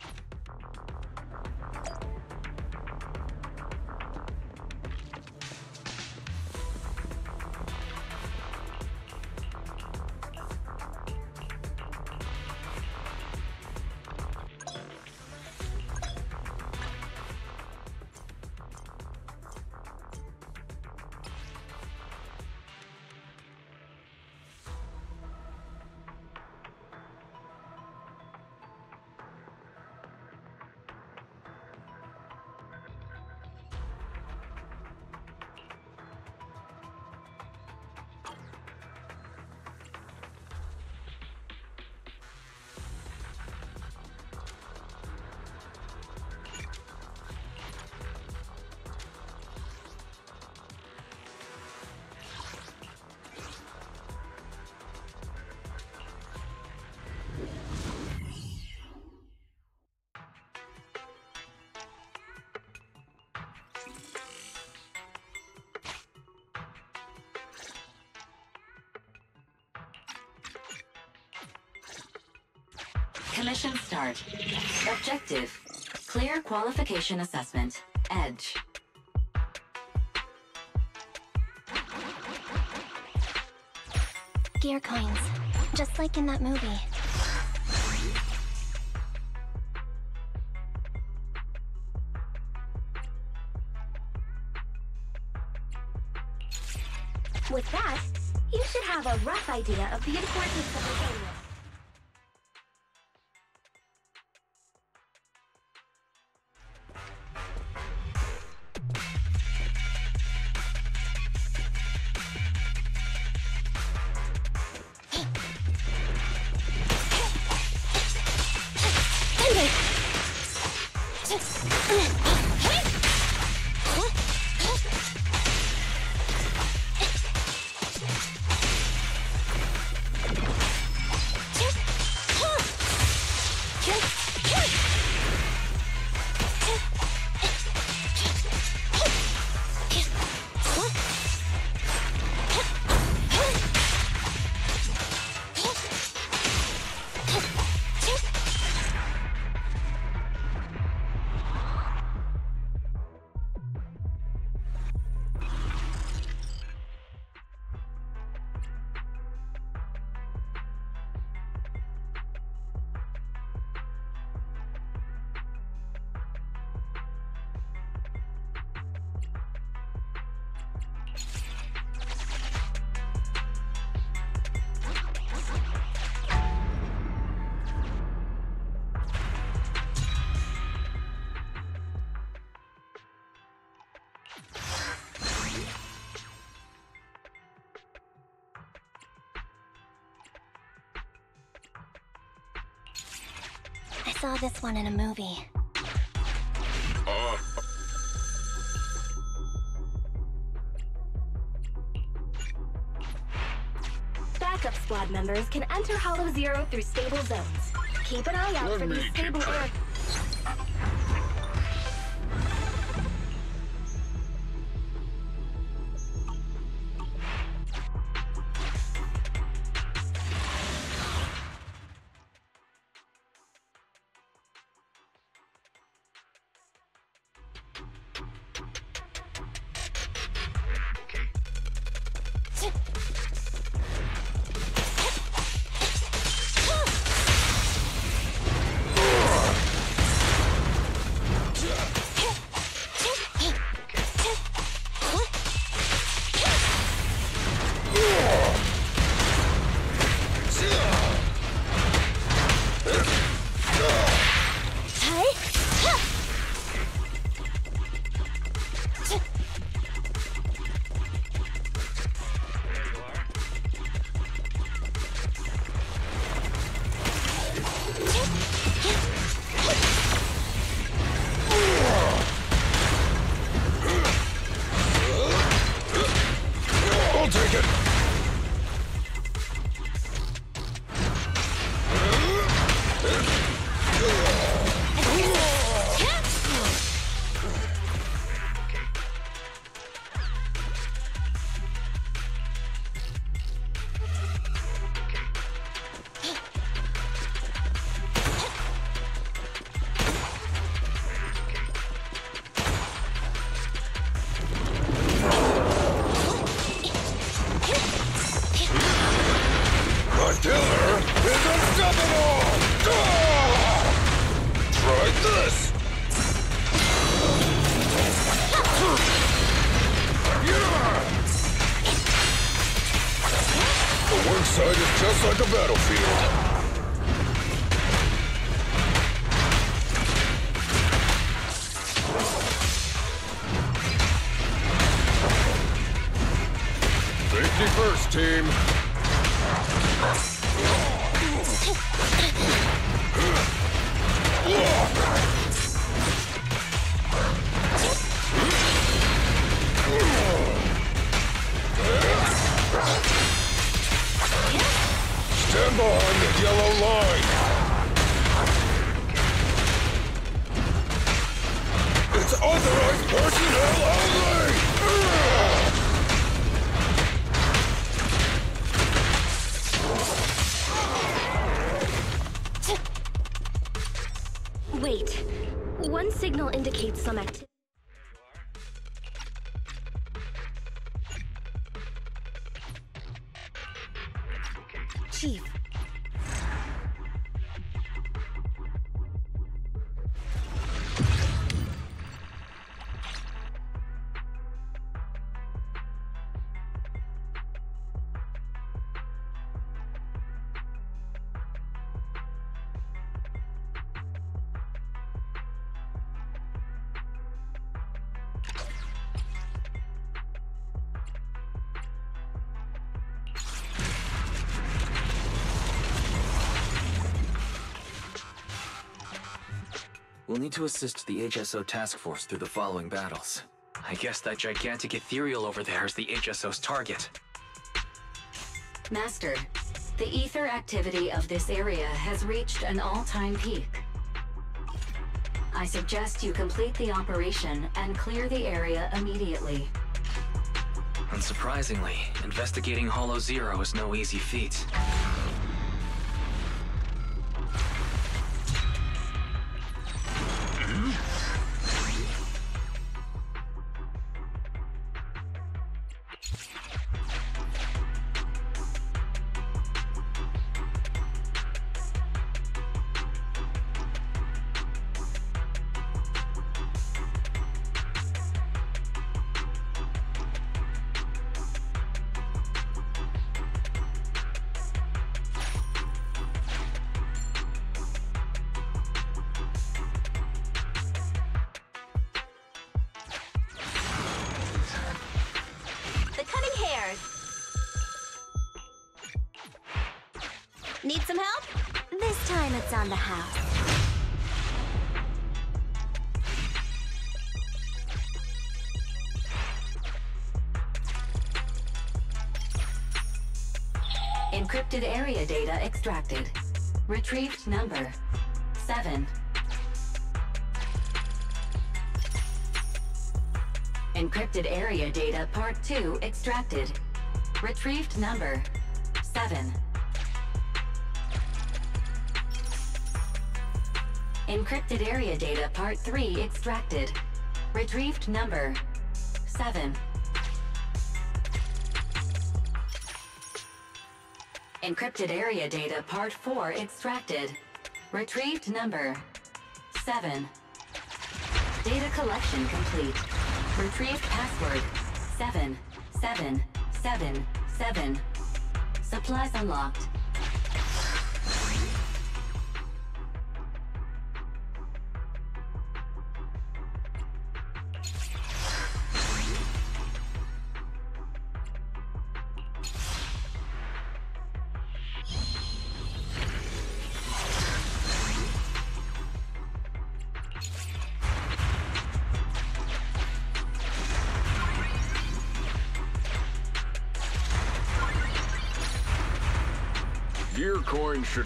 Commission start. Objective. Clear qualification assessment. Edge.
Gear coins. Just like in that movie.
With that, you should have a rough idea of the importance of the game.
I saw this one in a movie.
Backup squad members can enter Hollow Zero through stable zones. Keep an eye out
Let
for
me
these
keep
stable
track.
areas.
this! The work site is just like a battlefield. Safety first, team. Stand behind the yellow line. It's authorized personnel only!
Wait. One signal indicates some activity. Chief.
We'll need to assist the H S O task force through the following battles. I guess that gigantic ethereal over there is the H S O's target.
Master, the ether activity of this area has reached an all-time peak. I suggest you complete the operation and clear the area immediately.
Unsurprisingly, investigating Hollow Zero is no easy feat.
Need some help? This time it's on the house.
Encrypted area data extracted. Retrieved number seven. Encrypted area data part two extracted. Retrieved number seven. Encrypted area data part three extracted. Retrieved number seven. Encrypted area data part four extracted. Retrieved number seven. Data collection complete. Retrieved password seven seven seven seven. Supplies unlocked.
Gear coin should...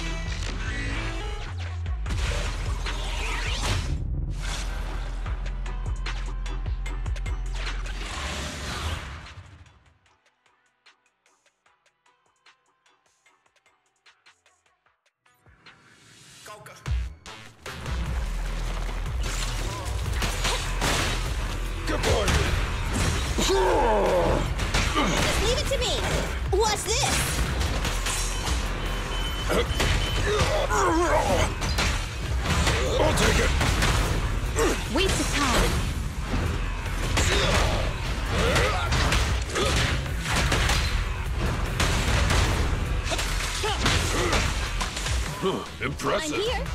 Just leave it to me. What's this?
I'll take it. Impressive.
I'm here.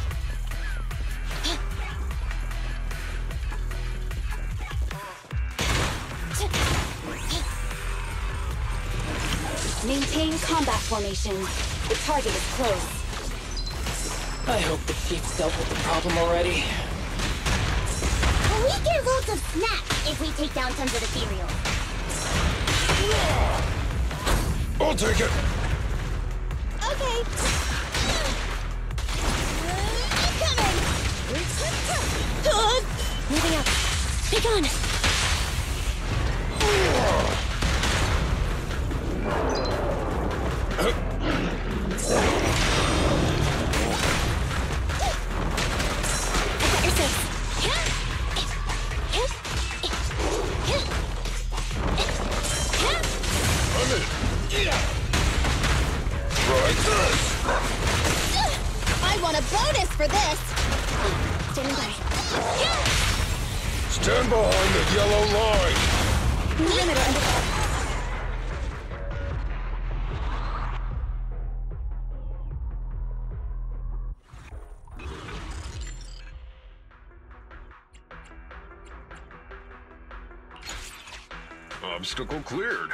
Maintain combat formation. The target is close.
I hope the Chief's dealt with the problem already.
We get loads of snacks if we take down tons of ethereal.
I'll take it.
Okay. I'm coming.
Moving up. Be gone.
I want a bonus for this.
Standing by.
Stand behind the yellow line.
Perimeter under.
Obstacle cleared.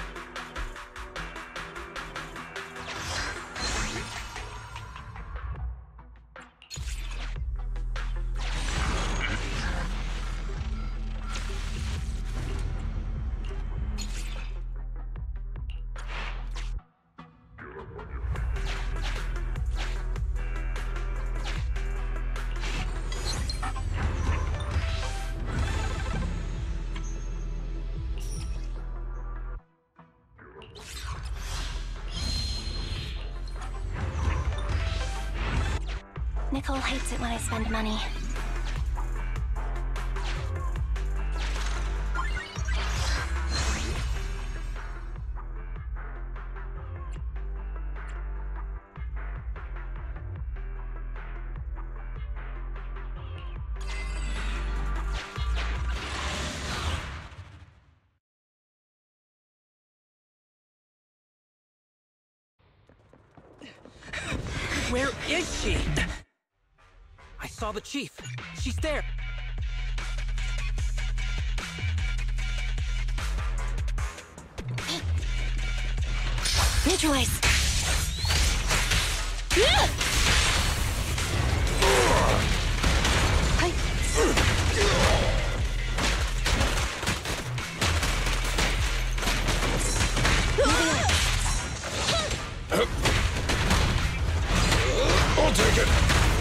Nicole hates it when I spend money.
Where is she? I saw the chief. She's there.
Neutralize.
Yeah!
I'll take it.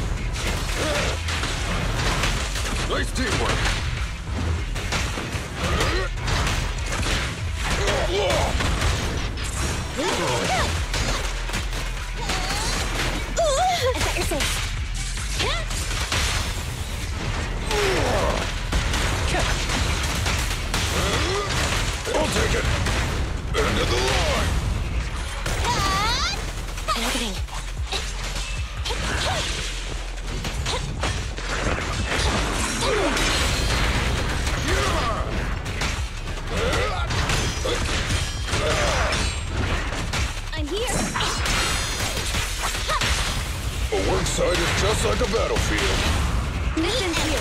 Nice teamwork.
I've got your safe.
I'll take it. End of the line.
Targeting.
I'm here.
A work site is just like a battlefield.
Mission here.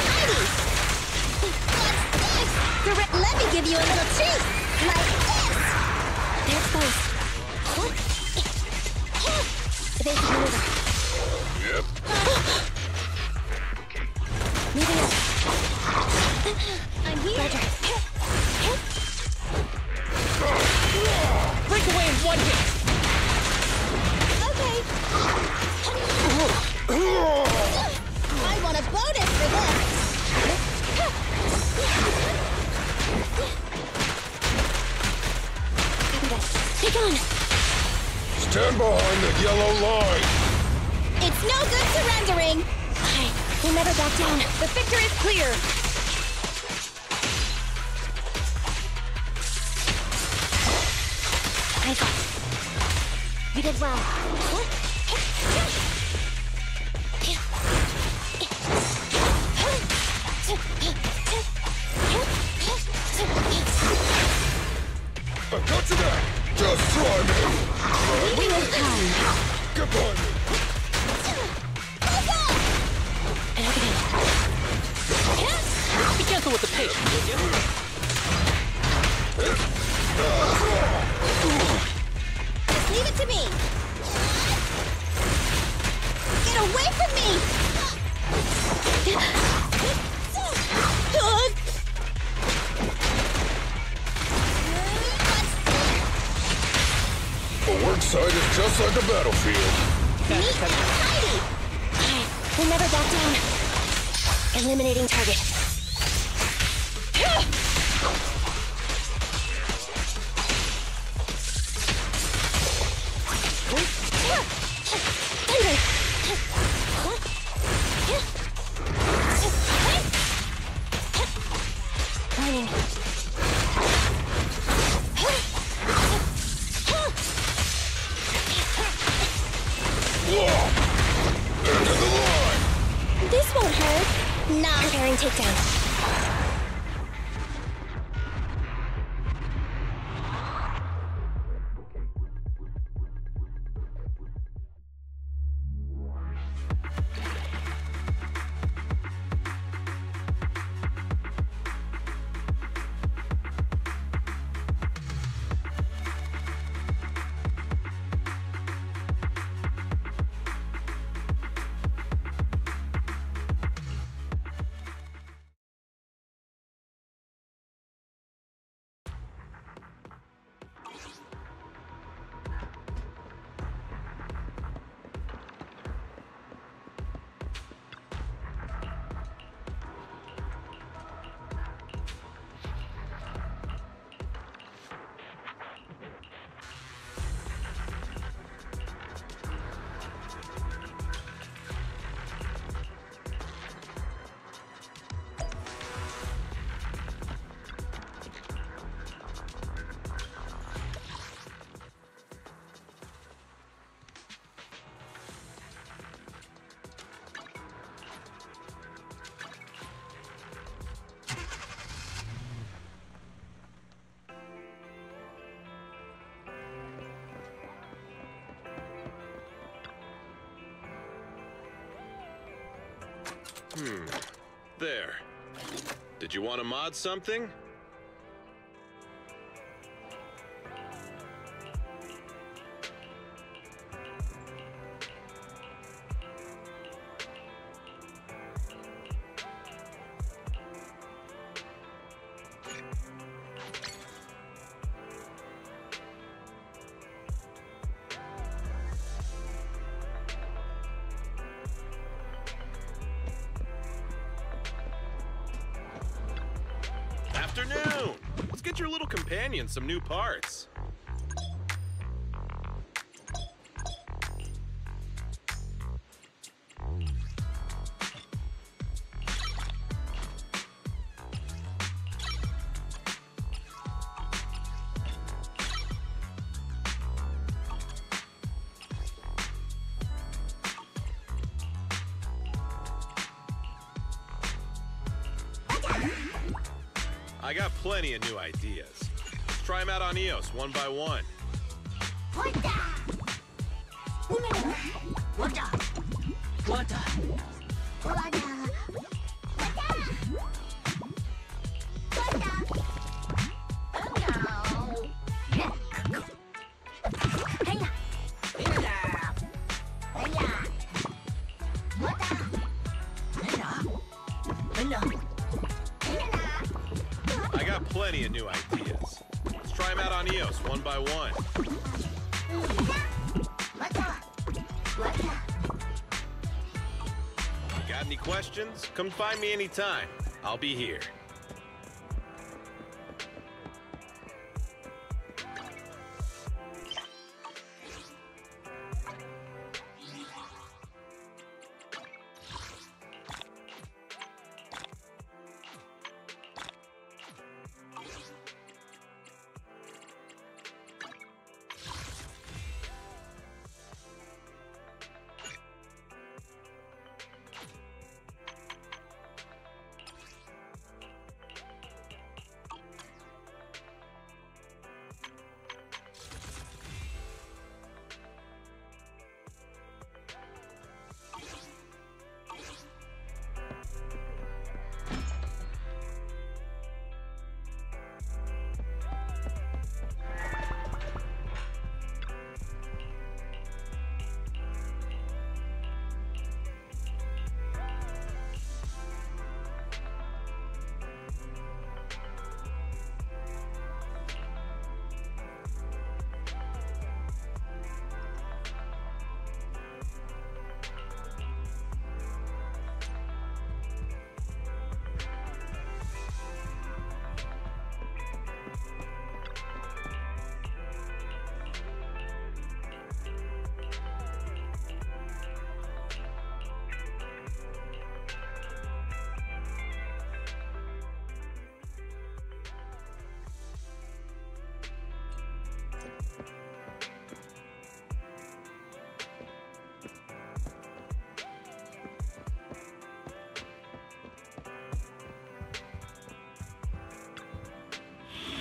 Let me give you a little treat. Like this.
They're exposed. What? Evasive maneuver.
Yep.
Moving up.
I'm here.
Roger.
Break away in one hit.
Okay. I want a bonus for this.
Be gone.
Stand behind the yellow line.
It's no good surrendering.
Alright, we'll never back down.
The victor is clear.
I got. You did well.
I got you back. Just try me.
We will come.
Get behind me.
careful with the pace, would you?
Just leave it to me! Get away from me!
A work site is just like a battlefield.
Neat and tidy!
Alright, we'll never back down. Eliminating target. Running.
End of the line!
This won't hurt. Nah.
Preparing takedown.
Hmm. There. Did you want to mod something? Afternoon! Let's get your little companion some new parts. I got plenty of new ideas. Let's try them out on E O S one by one. I got plenty of new ideas. Let's try them out on E O S one by one. Got any questions? Come find me anytime. I'll be here.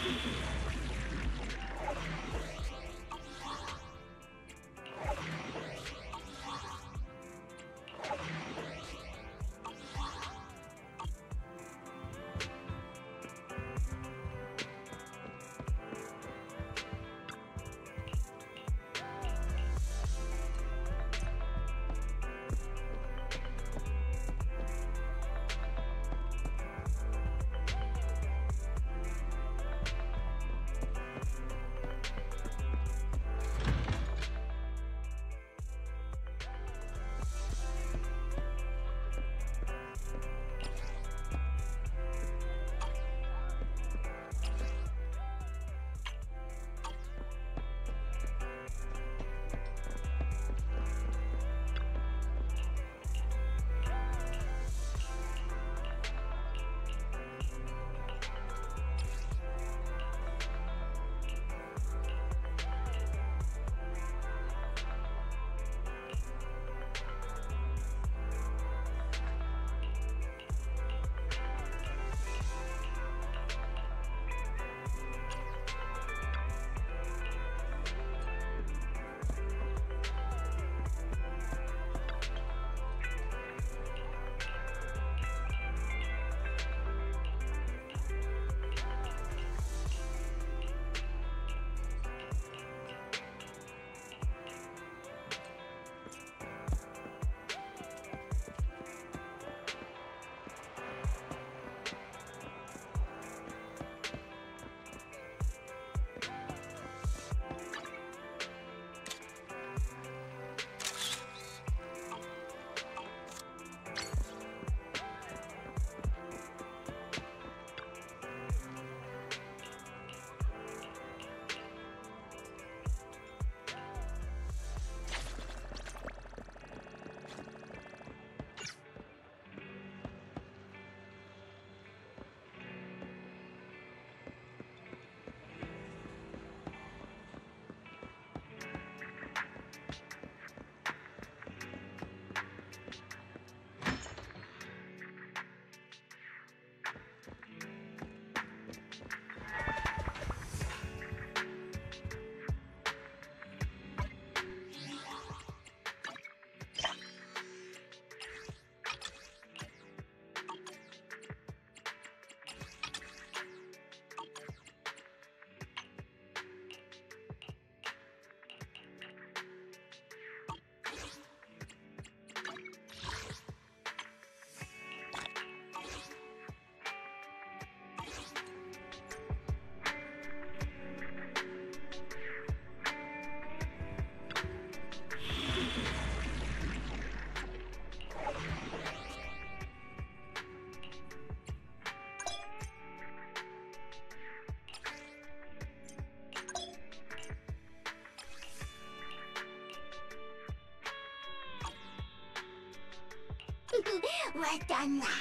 We're done now.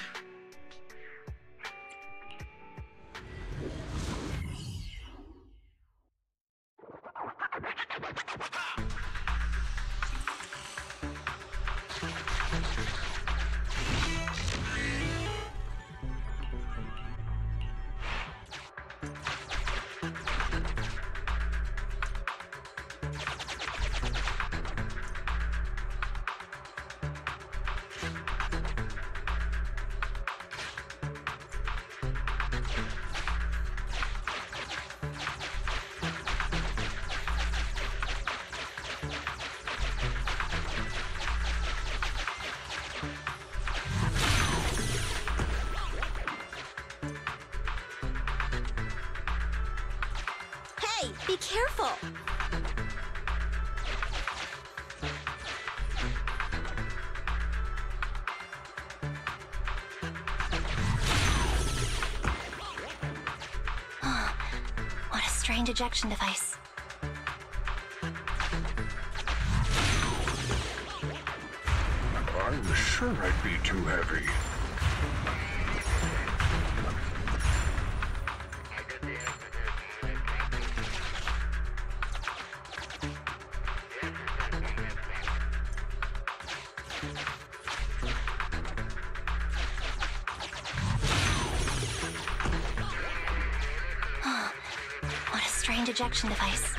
Be careful! What a strange ejection device.
I was sure I'd be too heavy.
strange ejection device.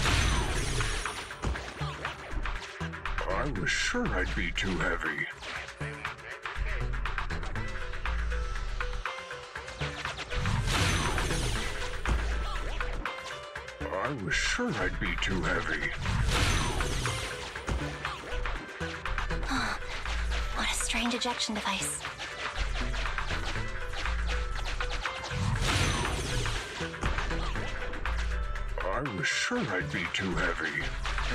I was sure I'd be too heavy. I was sure I'd be too heavy.
Oh, what a strange ejection device.
I was sure I'd be too heavy.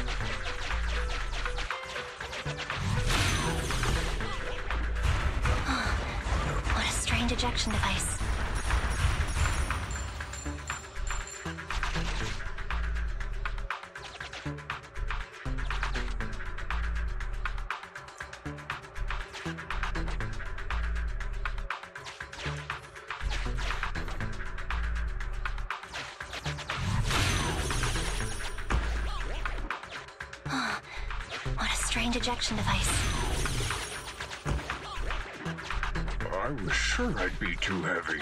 Oh, what a strange ejection device. Ejection device.
I was sure I'd be too heavy.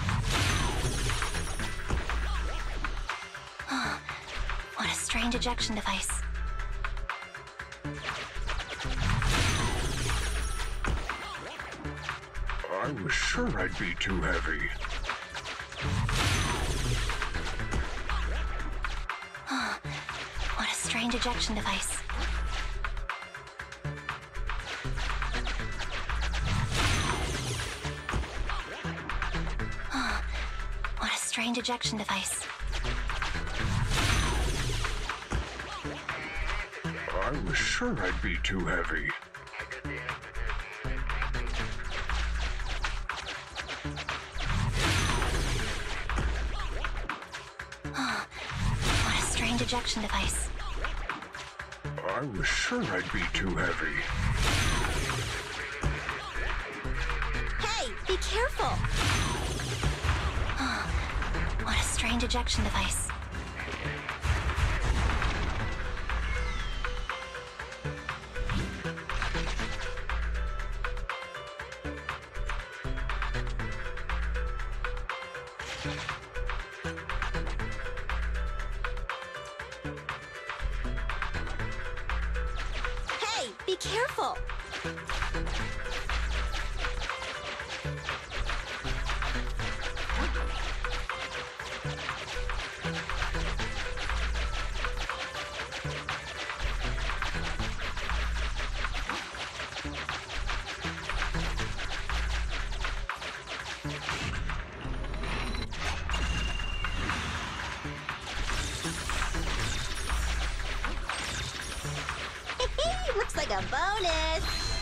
Oh, what a strange ejection device.
I was sure I'd be too heavy.
Oh, what a strange ejection device. Strange ejection device.
I was sure I'd be too heavy.
Oh, what a strange ejection device.
I was sure I'd be too heavy.
Hey, be careful!
What a strange ejection device.
Hey, be careful! Looks like a bonus!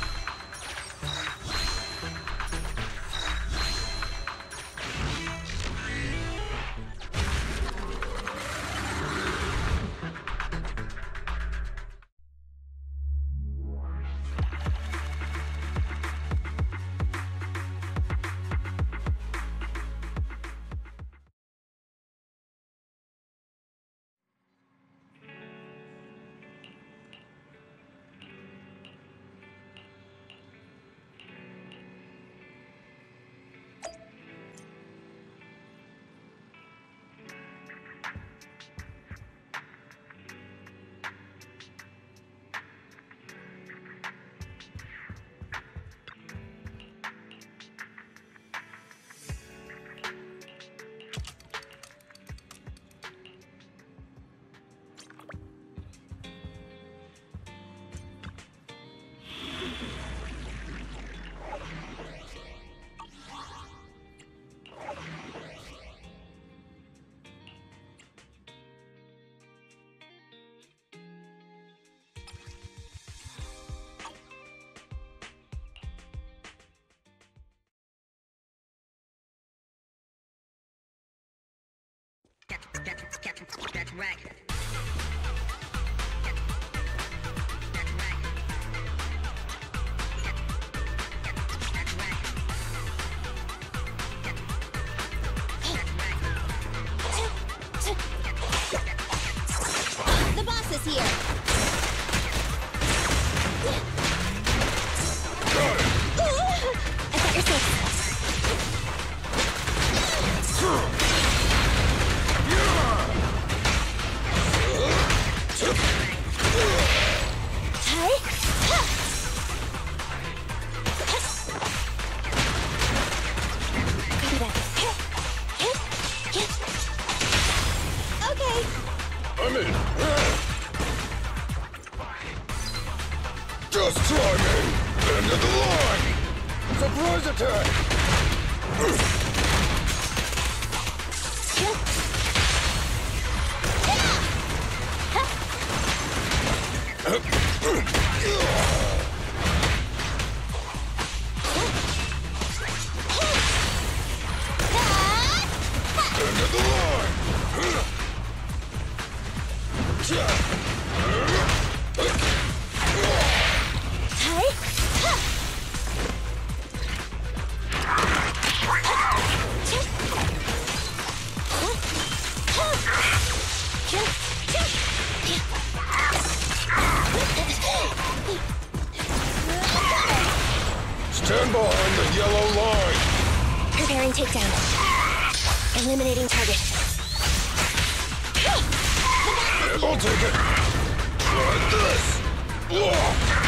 That's right.
The boss is here! I thought you're safe.
attack! End of the line! Stand behind the yellow line!
Preparing takedown. Eliminating target.
I'll take it! Try this! Ugh.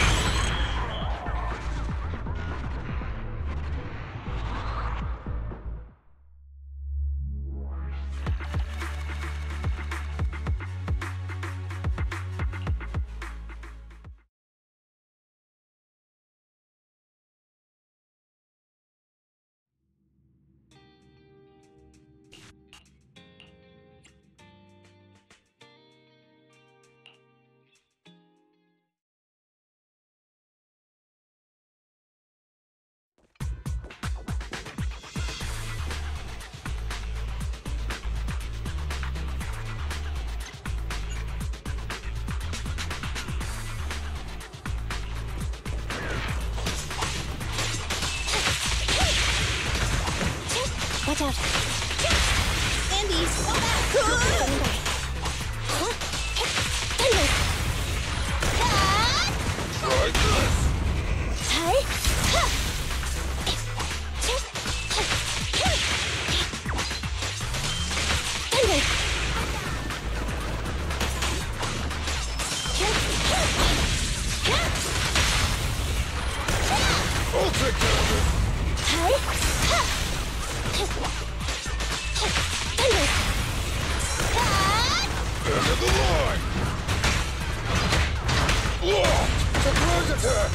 Watch out.
Andy, go back!
Coming by. Thunder!
Try this!
Hi! Thunder!
I'll take care of it!
Hi! Thunder!
End of the line! Ugh. Surprise attack!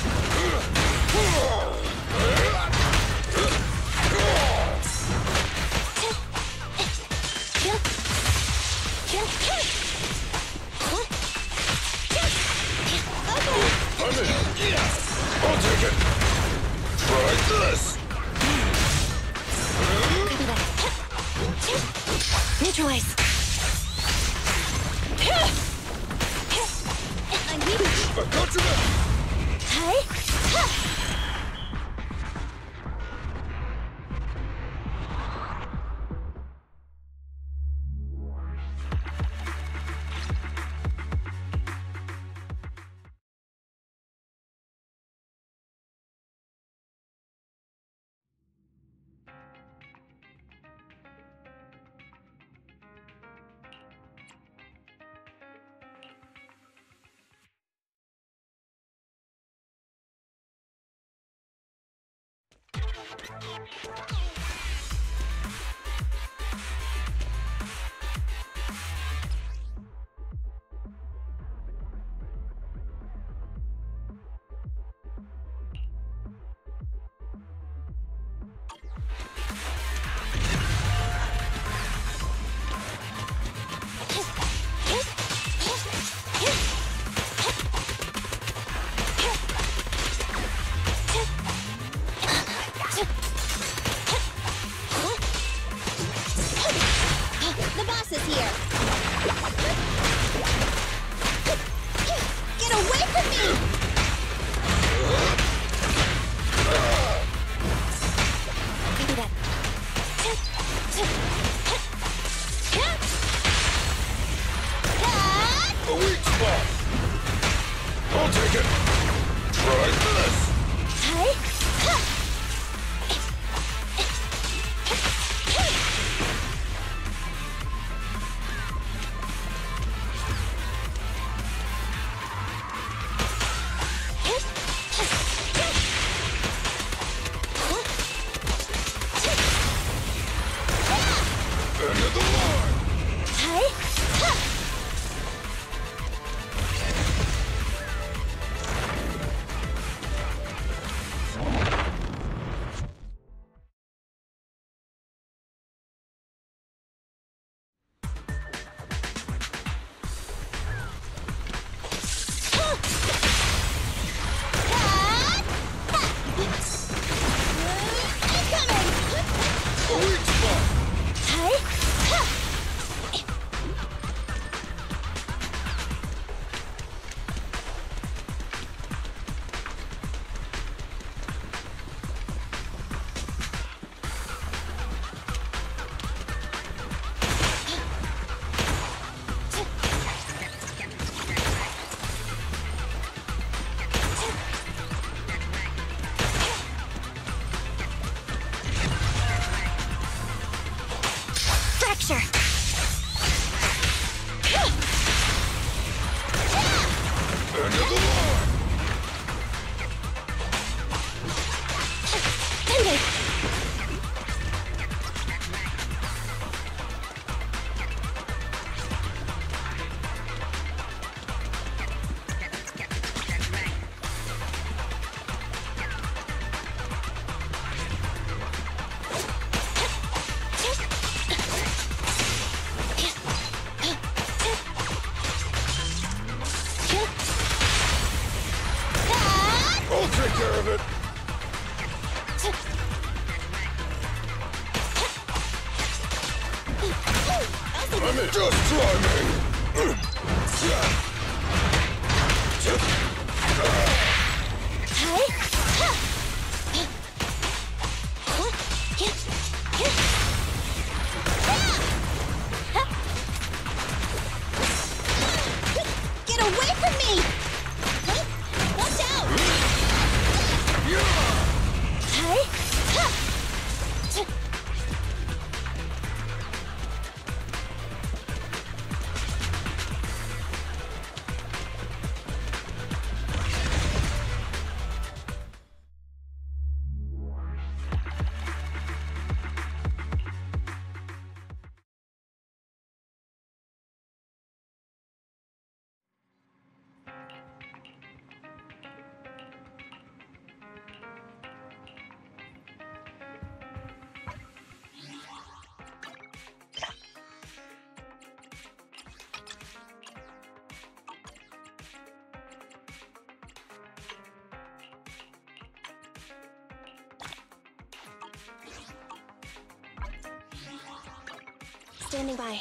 I'm in! I'll take it! Try this!
Neutralize.
I'm here.
I got you now!
Hi.
The boss is here. Get away from me!
Copy that.
A weak spot! I'll take it! Try this!
Hi. pressure.
End of the line!
Dende!
I'll take care of it! I mean, just try me!
Get away from me! Watch out!
Standing by.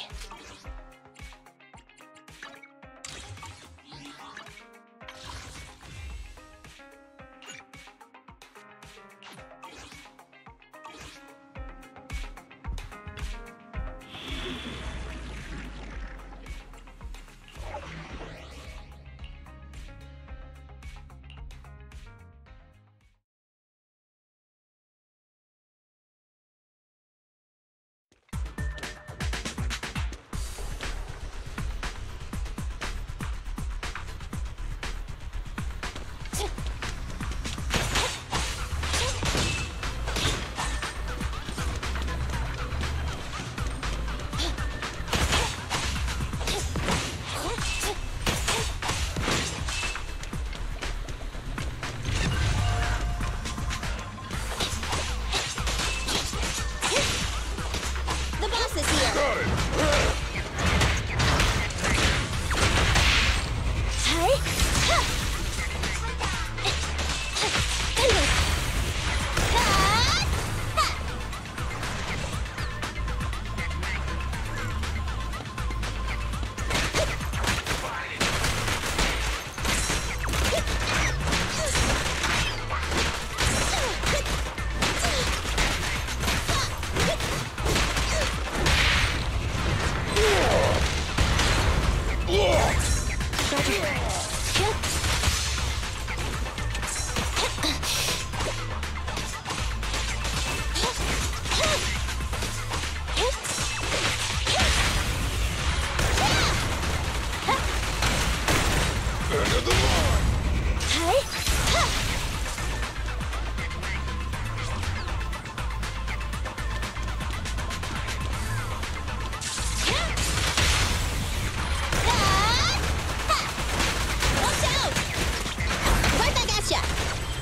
The boss is here!
Got it! End of the line!
Watch out! Right back at ya!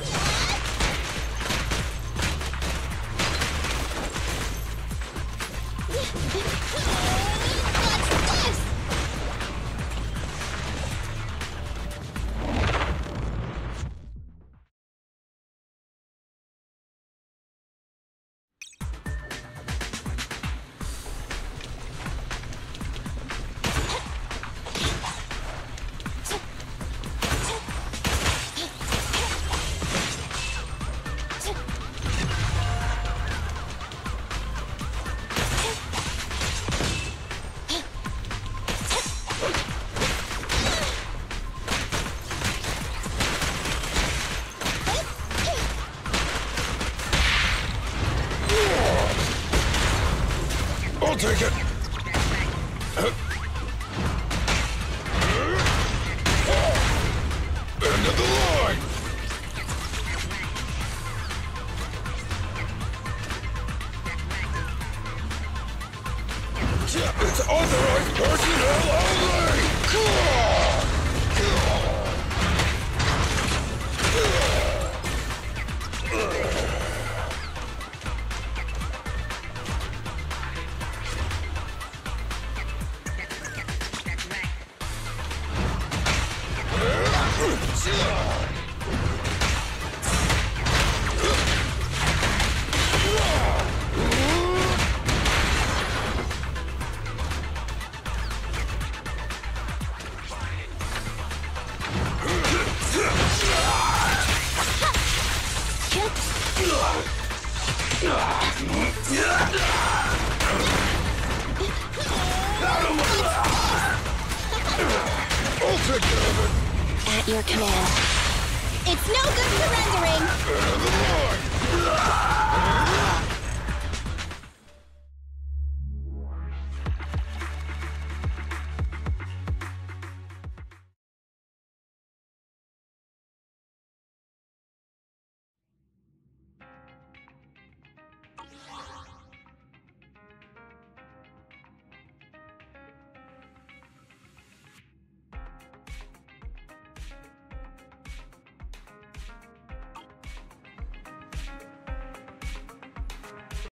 What's this?
I'll take it! End of the line! It's authorized personnel only!
At your command.
It's no good surrendering!
End of the line!